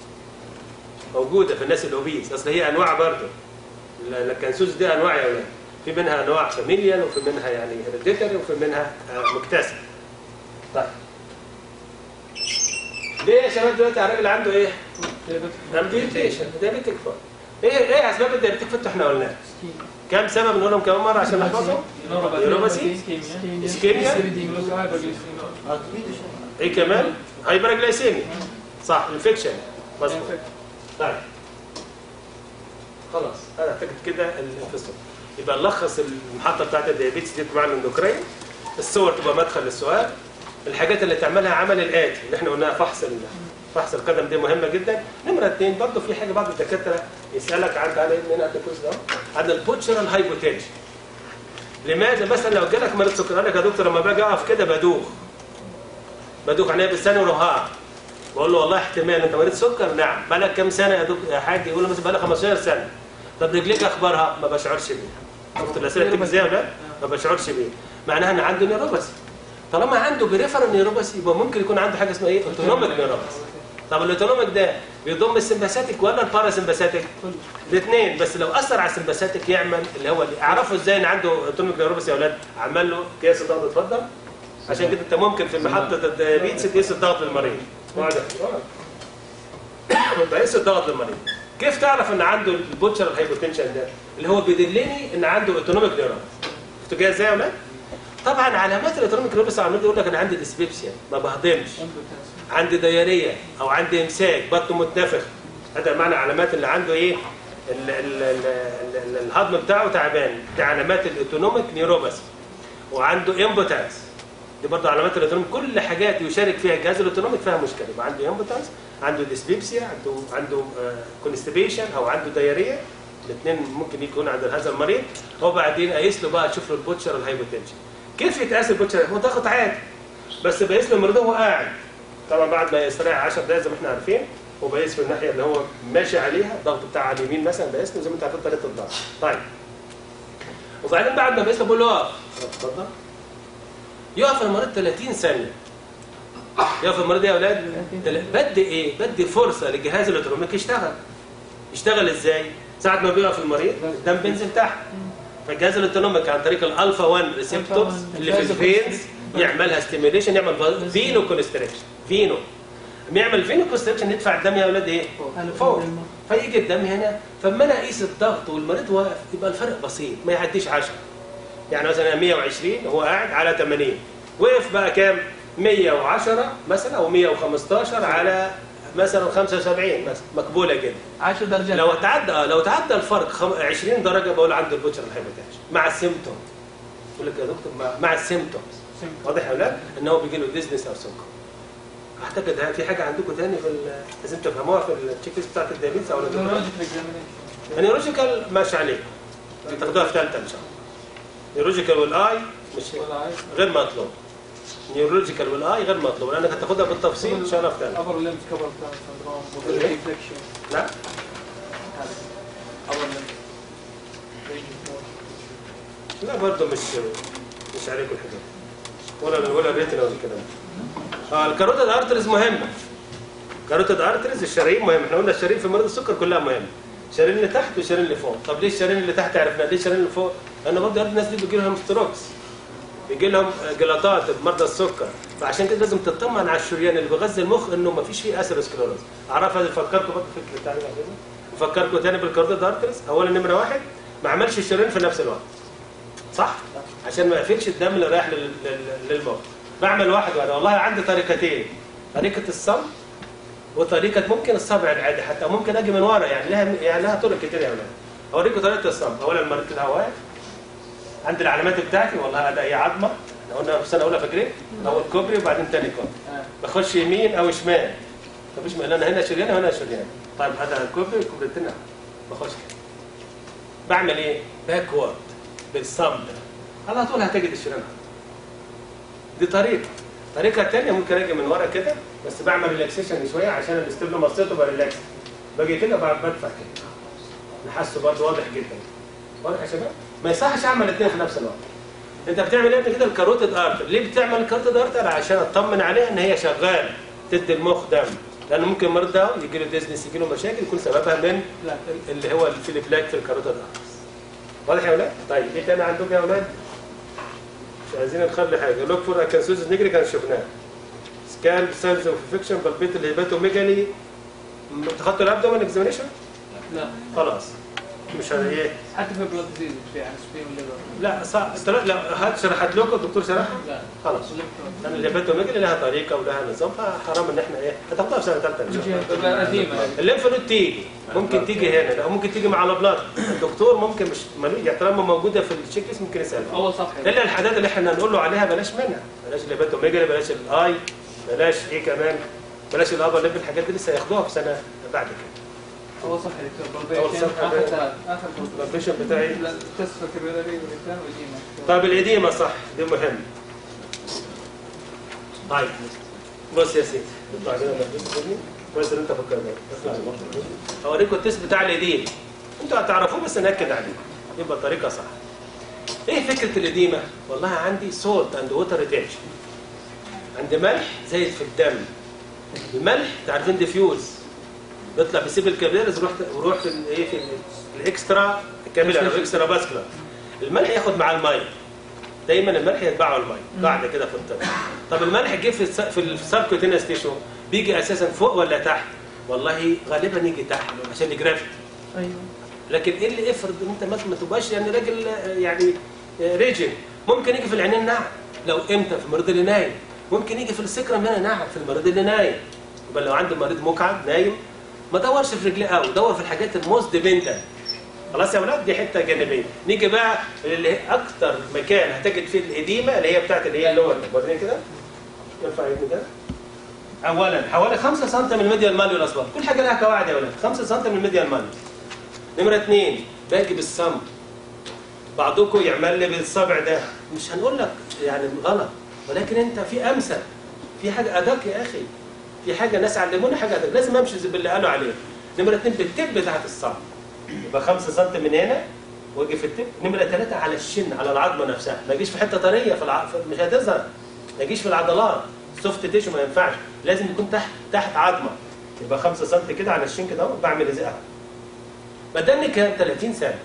موجوده في الناس الاوبيس، اصل هي انواع برضه. الاكانثوزيس دي انواع يا اولاد، في منها انواع فاميليال وفي منها يعني هيريديتري وفي منها مكتسب. طيب ليه يا شباب دلوقتي الراجل عنده ايه؟ امبيوتيشن دايابيتيك فوت. ايه اسباب الدايابيتيك فوت احنا قلناها؟ كام سبب نقولهم كمان مره عشان نحفظهم؟ نيوروباثي، اسكيميا، ايه كمان؟ هايبرجلايسيميا، صح، انفكشن، مظبوط. طيب خلاص انا اعتقد كده الانفصال. يبقى نلخص المحطه بتاعت الديابيتس دي مع الاندوكرين، الصور تبقى مدخل للسؤال، الحاجات اللي تعملها عمل الاتي اللي احنا قلناها، فحص القدم دي مهمه جدا. نمره 2 برضه في حاجه بعض الدكاتره يسالك عن تعالى من الكورس ده عن البوتشرال هايبوتنشن. لماذا مثلا لو جالك مريض سكر قال لك يا دكتور لما باجي اقف كده بدوخ عينيا بالثاني ورهاق، بقول له والله احتمال انت مريض سكر؟ نعم. بقالك كام سنه يا دكتور يا حاج؟ يقول له مثلا بقالي 15 سنه. طب رجليك اخبارها؟ ما بشعرش بيها. دكتور الاسئله بتيجي ازاي ولا؟ ما بشعرش بيها. معناها ان عنده نيوروباثي. طالما عنده بريفرال نيوروباثي يبقى ممكن يكون عنده حاجه اسمها ايه؟ اوتونوميك نيوروباثي. طب الاوتونوميك ده بيضم السمباثيك ولا الباراسمباثيك؟ الاثنين، بس لو اثر على السمباثيك يعمل اللي هو اللي اعرفه ازاي ان عنده اوتونوميك نيوروباثي يا اولاد؟ عمل له قياس الضغط. اتفضل. عشان كده انت ممكن في محطه الديابيتس تقيس الضغط للمريض. تقيس الضغط للمريض. كيف تعرف ان عنده البوتشرال هايبوتنشن ده؟ اللي هو بيدلني ان عنده اوتونوميك نيوروباثي. شفتوا كده ازاي يا اولاد؟ طبعا علامات الاوتونوميك نيوروباثي عمال يقول لك انا عندي ديسبيبسيا، ما بهضمش، عندي دياريه او عندي امساك، بطنه متنفخ. هذا معنى علامات اللي عنده ايه؟ الهضم بتاعه تعبان. دي علامات الاوتونوميك نيوروباثي. وعنده امبوتانس، دي برضه علامات الاوتونوميك. كل حاجات يشارك فيها الجهاز الاوتونوميك فيها مشكله. يبقى عنده امبوتانس، عنده ديسبيبسيا، عنده كونستيبيشن او عنده دياريه. الاثنين ممكن يكون عند هذا المريض. وبعدين قايس له بقى تشوف له البوتشرال هايبوتنشن. كيف يتقاس البوتشرال؟ هو ضغط عادي بس بقيس له المريض وهو قاعد. طبعا بعد ما يستريح 10 دقائق زي ما احنا عارفين، وبقيس في الناحيه اللي هو ماشي عليها الضغط بتاع على اليمين مثلا، بقيس له زي ما انت عارفين طريقه الضغط. طيب وبعدين بعد ما بقيس له بقول له اقف. اتفضل. يقف المريض 30 ثانيه. يقف المريض يا اولاد بدي ايه؟ بدي فرصه للجهاز الاوتونوميك يشتغل ازاي؟ ساعه ما بيقف المريض الدم بينزل تحت، فالجهاز الاوتونوميك عن طريق الالفا 1 ريسبتورز اللي في الفينز يعملها ستيميوليشن، يعمل فينو كونستريكشن. فينو بيعمل فينو كونستريكشن، يدفع الدم يا اولاد ايه؟ فوق. فيجي الدم هنا، فلما انا اقيس الضغط والمريض واقف يبقى الفرق بسيط، ما يعديش 10. يعني مثلا 120 هو قاعد على 80، وقف بقى كام؟ 110 مثلا او 115 على مثلا 75 مثلا، مقبوله جدا. 10 درجات. لو تعدى الفرق 20 درجه بقول عنده البوتشرال هايبوتنشن مع السيمتوم. يقول لك يا دكتور مع السيمتومز. واضح يا اولاد ان هو بيجي له ديزنس او سكر. اعتقد في حاجه عندكم ثاني في لازم تفهموها في التشيك ليست بتاعت الدايبيتس او النيورولوجيكال ماشي عليكم. دي تاخدوها في ثالثه ان شاء الله. نيورولوجيكال والاي مش غير مطلوب. نيورولوجيكال والاي غير مطلوب لانك هتاخدها بالتفصيل ان شاء الله في ثالثه. ابر ليمز كبر سندروم ريفلكشن. لا ابر ليمز لا برضه مش عليكم الحاجات ولا الريتنا ولا الكلام. الكاروتيد ارتريز مهمه. كاروتيد ارتريز الشرايين مهمه. احنا قلنا الشرايين في مريض السكر كلها مهمه. الشرايين اللي تحت والشرايين اللي فوق. طب ليه الشرايين اللي تحت عرفنا؟ ليه الشرايين اللي فوق؟ لان برضه الناس دي بيجي لهم ستروكس، بيجي لهم جلطات بمرضى السكر، فعشان كده لازم تطمن على الشريان اللي بيغذي المخ انه ما فيش فيه اثيروسكليروز. اعرفها دي. فكركم برضه الفكره بتاعتي كده. افكركم تاني بالكاروتيد ارتريز. اولا نمره 1 ما عملش الشرايين في نفس الوقت. صح؟ عشان ما يقفلش الدم اللي رايح للمخ. بعمل واحد والله عندي طريقتين، طريقه الصمت وطريقه ممكن الصبع العادي حتى، ممكن اجي من ورا. يعني لها طرق كتير يا اولاد. اوريكم طريقه الصمت. اولا المريض كده واقف عند العلامات بتاعتي، والله هذا هي عظمه، احنا قلنا في سنه اولى فاكرين؟ اول كوبري وبعدين ثاني كوبري. بخش يمين او شمال. مفيش انا هنا شريان وهنا شريان. طيب هذا الكوبري والكوبري الثاني بخش كده. بعمل ايه؟ باكورد بالصمت على طول هتجد الشريان. دي طريقه ثانيه ممكن اجي من ورا كده، بس بعمل ريلاكسيشن شويه عشان الاستبلو مصيته بريلاكس. باجي كده بدفع كده. نحسه برضه واضح جدا. واضح يا شباب؟ ما يصحش اعمل الاثنين في نفس الوقت. انت بتعمل ايه كده؟ الكاروتيد ارتر. ليه بتعمل الكاروتيد ارتر؟ عشان اطمن عليها ان هي شغاله، تدي المخ دم. لان ممكن المريض ده يجي له ديزنس، يجي له مشاكل يكون سببها من اللي هو الفيليبلاك في الكاروتيد ارتر. واضح يا اولاد؟ طيب ايه تاني عندكم يا اولاد؟ مش عايزين نخلي حاجه. لوك فور اكنسوزس نجري كان شفناها. سكان سيلز اوف انفكشن بالبيت الهيباتوميجالي. تخطوا الابدومين اكزامينيشن؟ لا خلاص. مش ايه. حتى في بلاد ديزيز في عن سبين وليفر. لا صح، لا هات شرحت لكم الدكتور شرحها؟ لا خلاص. لان الليمفاتوميجالي لها طريقه ولها نظام، فحرام ان احنا ايه هتاخدها في سنه ثالثه ان شاء الله. قديمه. الليمف نود تيجي ممكن تيجي هنا او ممكن تيجي مع الابلاط. الدكتور ممكن مش يعني طالما موجوده في التشيك ليست ممكن يسالها. اول صفحه. الا الحاجات اللي احنا نقول له عليها بلاش منها، بلاش الليمفاتوميجالي، بلاش الاي، بلاش ايه كمان، بلاش الابر ليمف. الحاجات دي لسه هياخدوها في سنه بعد كده. اول صفحه دكتور أول بالبيشن صفحة اخر ثلاث اخر البيشن بتاعي. التست كبيري والإنسان والإيمان. طيب الإديمة صح، دي مهم. طيب بص يا سيدي، اطلع كده كويس ان انت فكرتني. اطلع اوريكم التست بتاع الإديمة. انتوا هتعرفوه بس ناكد عليه. يبقى الطريقة صح. ايه فكرة الإديمة؟ والله عندي سولت اند ووتر ريتنشن. عندي ملح زايد في الدم. الملح تعرفين ديفيوز. بيطلع بيسيب الكابيلاريز ويروح في الايه في الاكسترا كابيلاري او اكسترا باسكولار. الملح ياخد مع الميه. دايما الملح يتبعه الميه، قاعده كده في الطب. طب الملح جه في السبكوتينس تيشو بيجي اساسا فوق ولا تحت؟ والله غالبا يجي تحت عشان الجرافيتي. ايوه. لكن ايه اللي افرض انت ما تبقاش يعني راجل يعني ريجن، ممكن يجي في العينين نعم. لو امتى في المريض اللي نايم، ممكن يجي في السكرم هنا نعم في المريض اللي نايم. يبقى لو عندي مريض مقعد نايم ما دورش في رجليه قوي، دور في الحاجات الموست ديبندنت. خلاص يا اولاد دي حته جانبيه. نيجي بقى اللي اكتر مكان هتجد فيه الاديمه اللي هي بتاعت اللي هي اللور. وريني كده، ارفع ايدك كده. اولا حوالي 5 سم من الميديال ماليول اصلا، كل حاجه لها قواعد يا اولاد. 5 سم من الميديال ماليول. نمره 2 باجي بالصمت. بعضكم يعمل لي بالصبع ده، مش هنقول لك يعني غلط، ولكن انت في امثل، في حاجه ادق يا اخي، في حاجه ناس علمونا حاجه ادق، لازم امشي باللي قالوا عليه. نمره 2 بالتب بتاعت الصمت. يبقى 5 سم من هنا واجي في التب. نمره 3 على الشن، على العظمه نفسها، ما يجيش في حته طريه مش هتظهر، ما يجيش في العضلات سوفت تيشو، ما ينفعش، لازم يكون تحت عظمه. يبقى 5 سم كده على الشن كده بعمل ازاي. بدلني كام 30 سنه.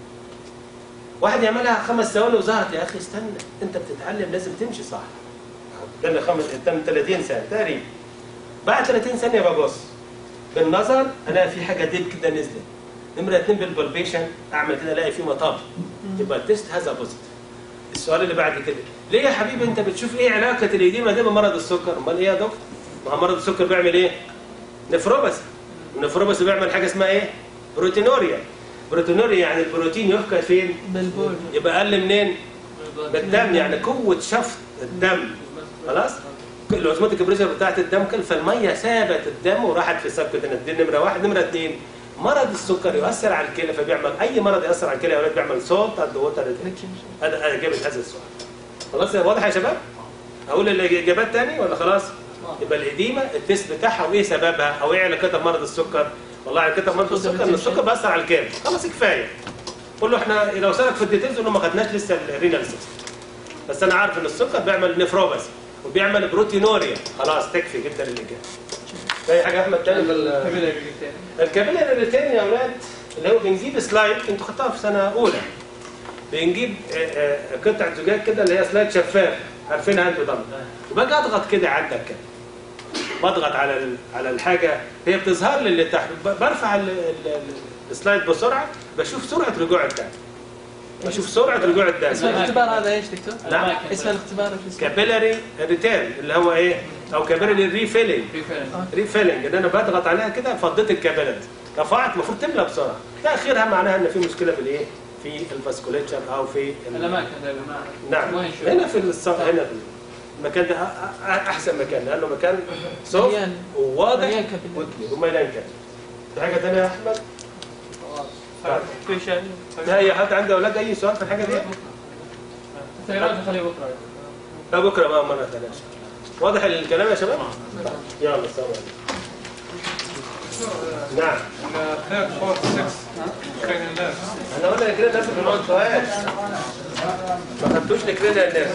واحد يعملها 5 ثواني وظهرت، يا اخي استنى، انت بتتعلم لازم تمشي صح. بدلني 30 سنه تقريبا. بعد 30 ثانيه ببص بالنظر الاقي في حاجه ديب كده نزلت. نمره 2 بالبالبيشن اعمل كده الاقي في مطب. يبقى التست هذا بوزيتيف. السؤال اللي بعد كده، ليه يا حبيبي انت بتشوف ايه علاقه الاديمه دي بمرض السكر؟ امال ايه يا دكتور؟ ما هو مرض السكر بيعمل ايه؟ نفروباثي. والنفروباثي بيعمل حاجه اسمها ايه؟ بروتينوريا. بروتينوريا يعني البروتين يفقد فين؟ بالبول. يبقى اقل منين؟ بالدم، يعني قوه شفط الدم. خلاص؟ الاوزموتيك بريشر بتاعت الدم كل، فالميه سابت الدم وراحت في السبكوتينس. دي نمره 1. نمره 2 مرض السكر يؤثر على الكلى، فبيعمل اي مرض يؤثر على الكلى يا اولاد بيعمل صوت اند ووتر ريتنشن. هذا اجابه هذا السؤال. خلاص واضح يا شباب؟ اقول الاجابات تاني ولا خلاص؟ يبقى الاديمه التست بتاعها وايه سببها او ايه علاقتها بمرض السكر؟ والله علاقتها بمرض السكر ان السكر بيأثر على الكلى. خلاص كفايه. قول له احنا لو سالك في الديتيلز قول له ما خدناش لسه الرينال سيستم. بس انا عارف ان السكر بيعمل نفروباثي وبيعمل بروتينوريا. خلاص تكفي جدا الاجابه. اي حاجه يا احمد تاني؟ الكابيلاري ريتين يا اولاد اللي هو بنجيب سلايد، انتوا خدتوها في سنه اولى. بنجيب قطعه زجاج كده اللي هي سلايد شفاف، عارفينها انتوا طبعا. وباجي اضغط كده عندك كده، بضغط على الحاجه هي بتظهر لي اللي تحت، برفع السلايد بسرعه بشوف سرعه رجوع الدم. بشوف سرعه رجوع الدم. اسم الاختبار هذا ايش دكتور؟ نعم اسم الاختبار كابيلاري ريتيرن اللي هو ايه؟ او كابيلاري ريفيلنج. ريفيلنج ان انا بضغط عليها كده فضيت الكابيلاري، رفعت المفروض تملى بسرعه. تاخيرها معناها ان في مشكله في الايه؟ في الفاسكوليتشر او في الاماكن. نعم هنا في هنا في المكان ده احسن مكان لانه مكان صوف وواضح ومليان كده. في حاجه ثانيه يا احمد؟ في شيء. هي حد عنده اولاد اي سؤال في الحاجه دي؟ تقريبا خليه بكره. لا بكره ما نتناقش. واضح الكلام يا شباب؟ يلا السلام عليكم. نعم. ثيرد فورث 6 كان الناس. احنا قلنا نكرين الناس في الموضوع سؤال. ما خدتوش نكرين الناس.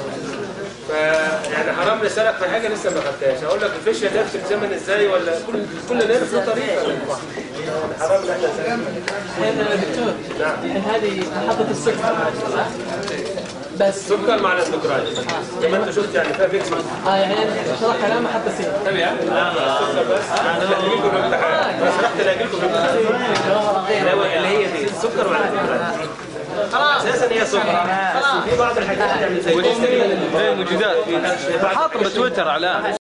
يعني حرام نسالك في حاجه لسه ما خدتهاش. اقول لك الفيش ده بتتزمن ازاي ولا كل نيرف له طريقه. يعني حرام ان احنا نسالك. يا دكتور نعم. هذه محطة السكر صح؟ بس سكر مع الاستقرار زي ما انت شفت يعني فيها فيكس. يعني شرح كلام محطة سين. السكر بس. انا بس رحت اجي لكم اللي هي دي سكر ولا خلاص اساسا هي سكر بس في بعض الحاجات بتعمل زي موجودات حاطهم بتويتر اعلان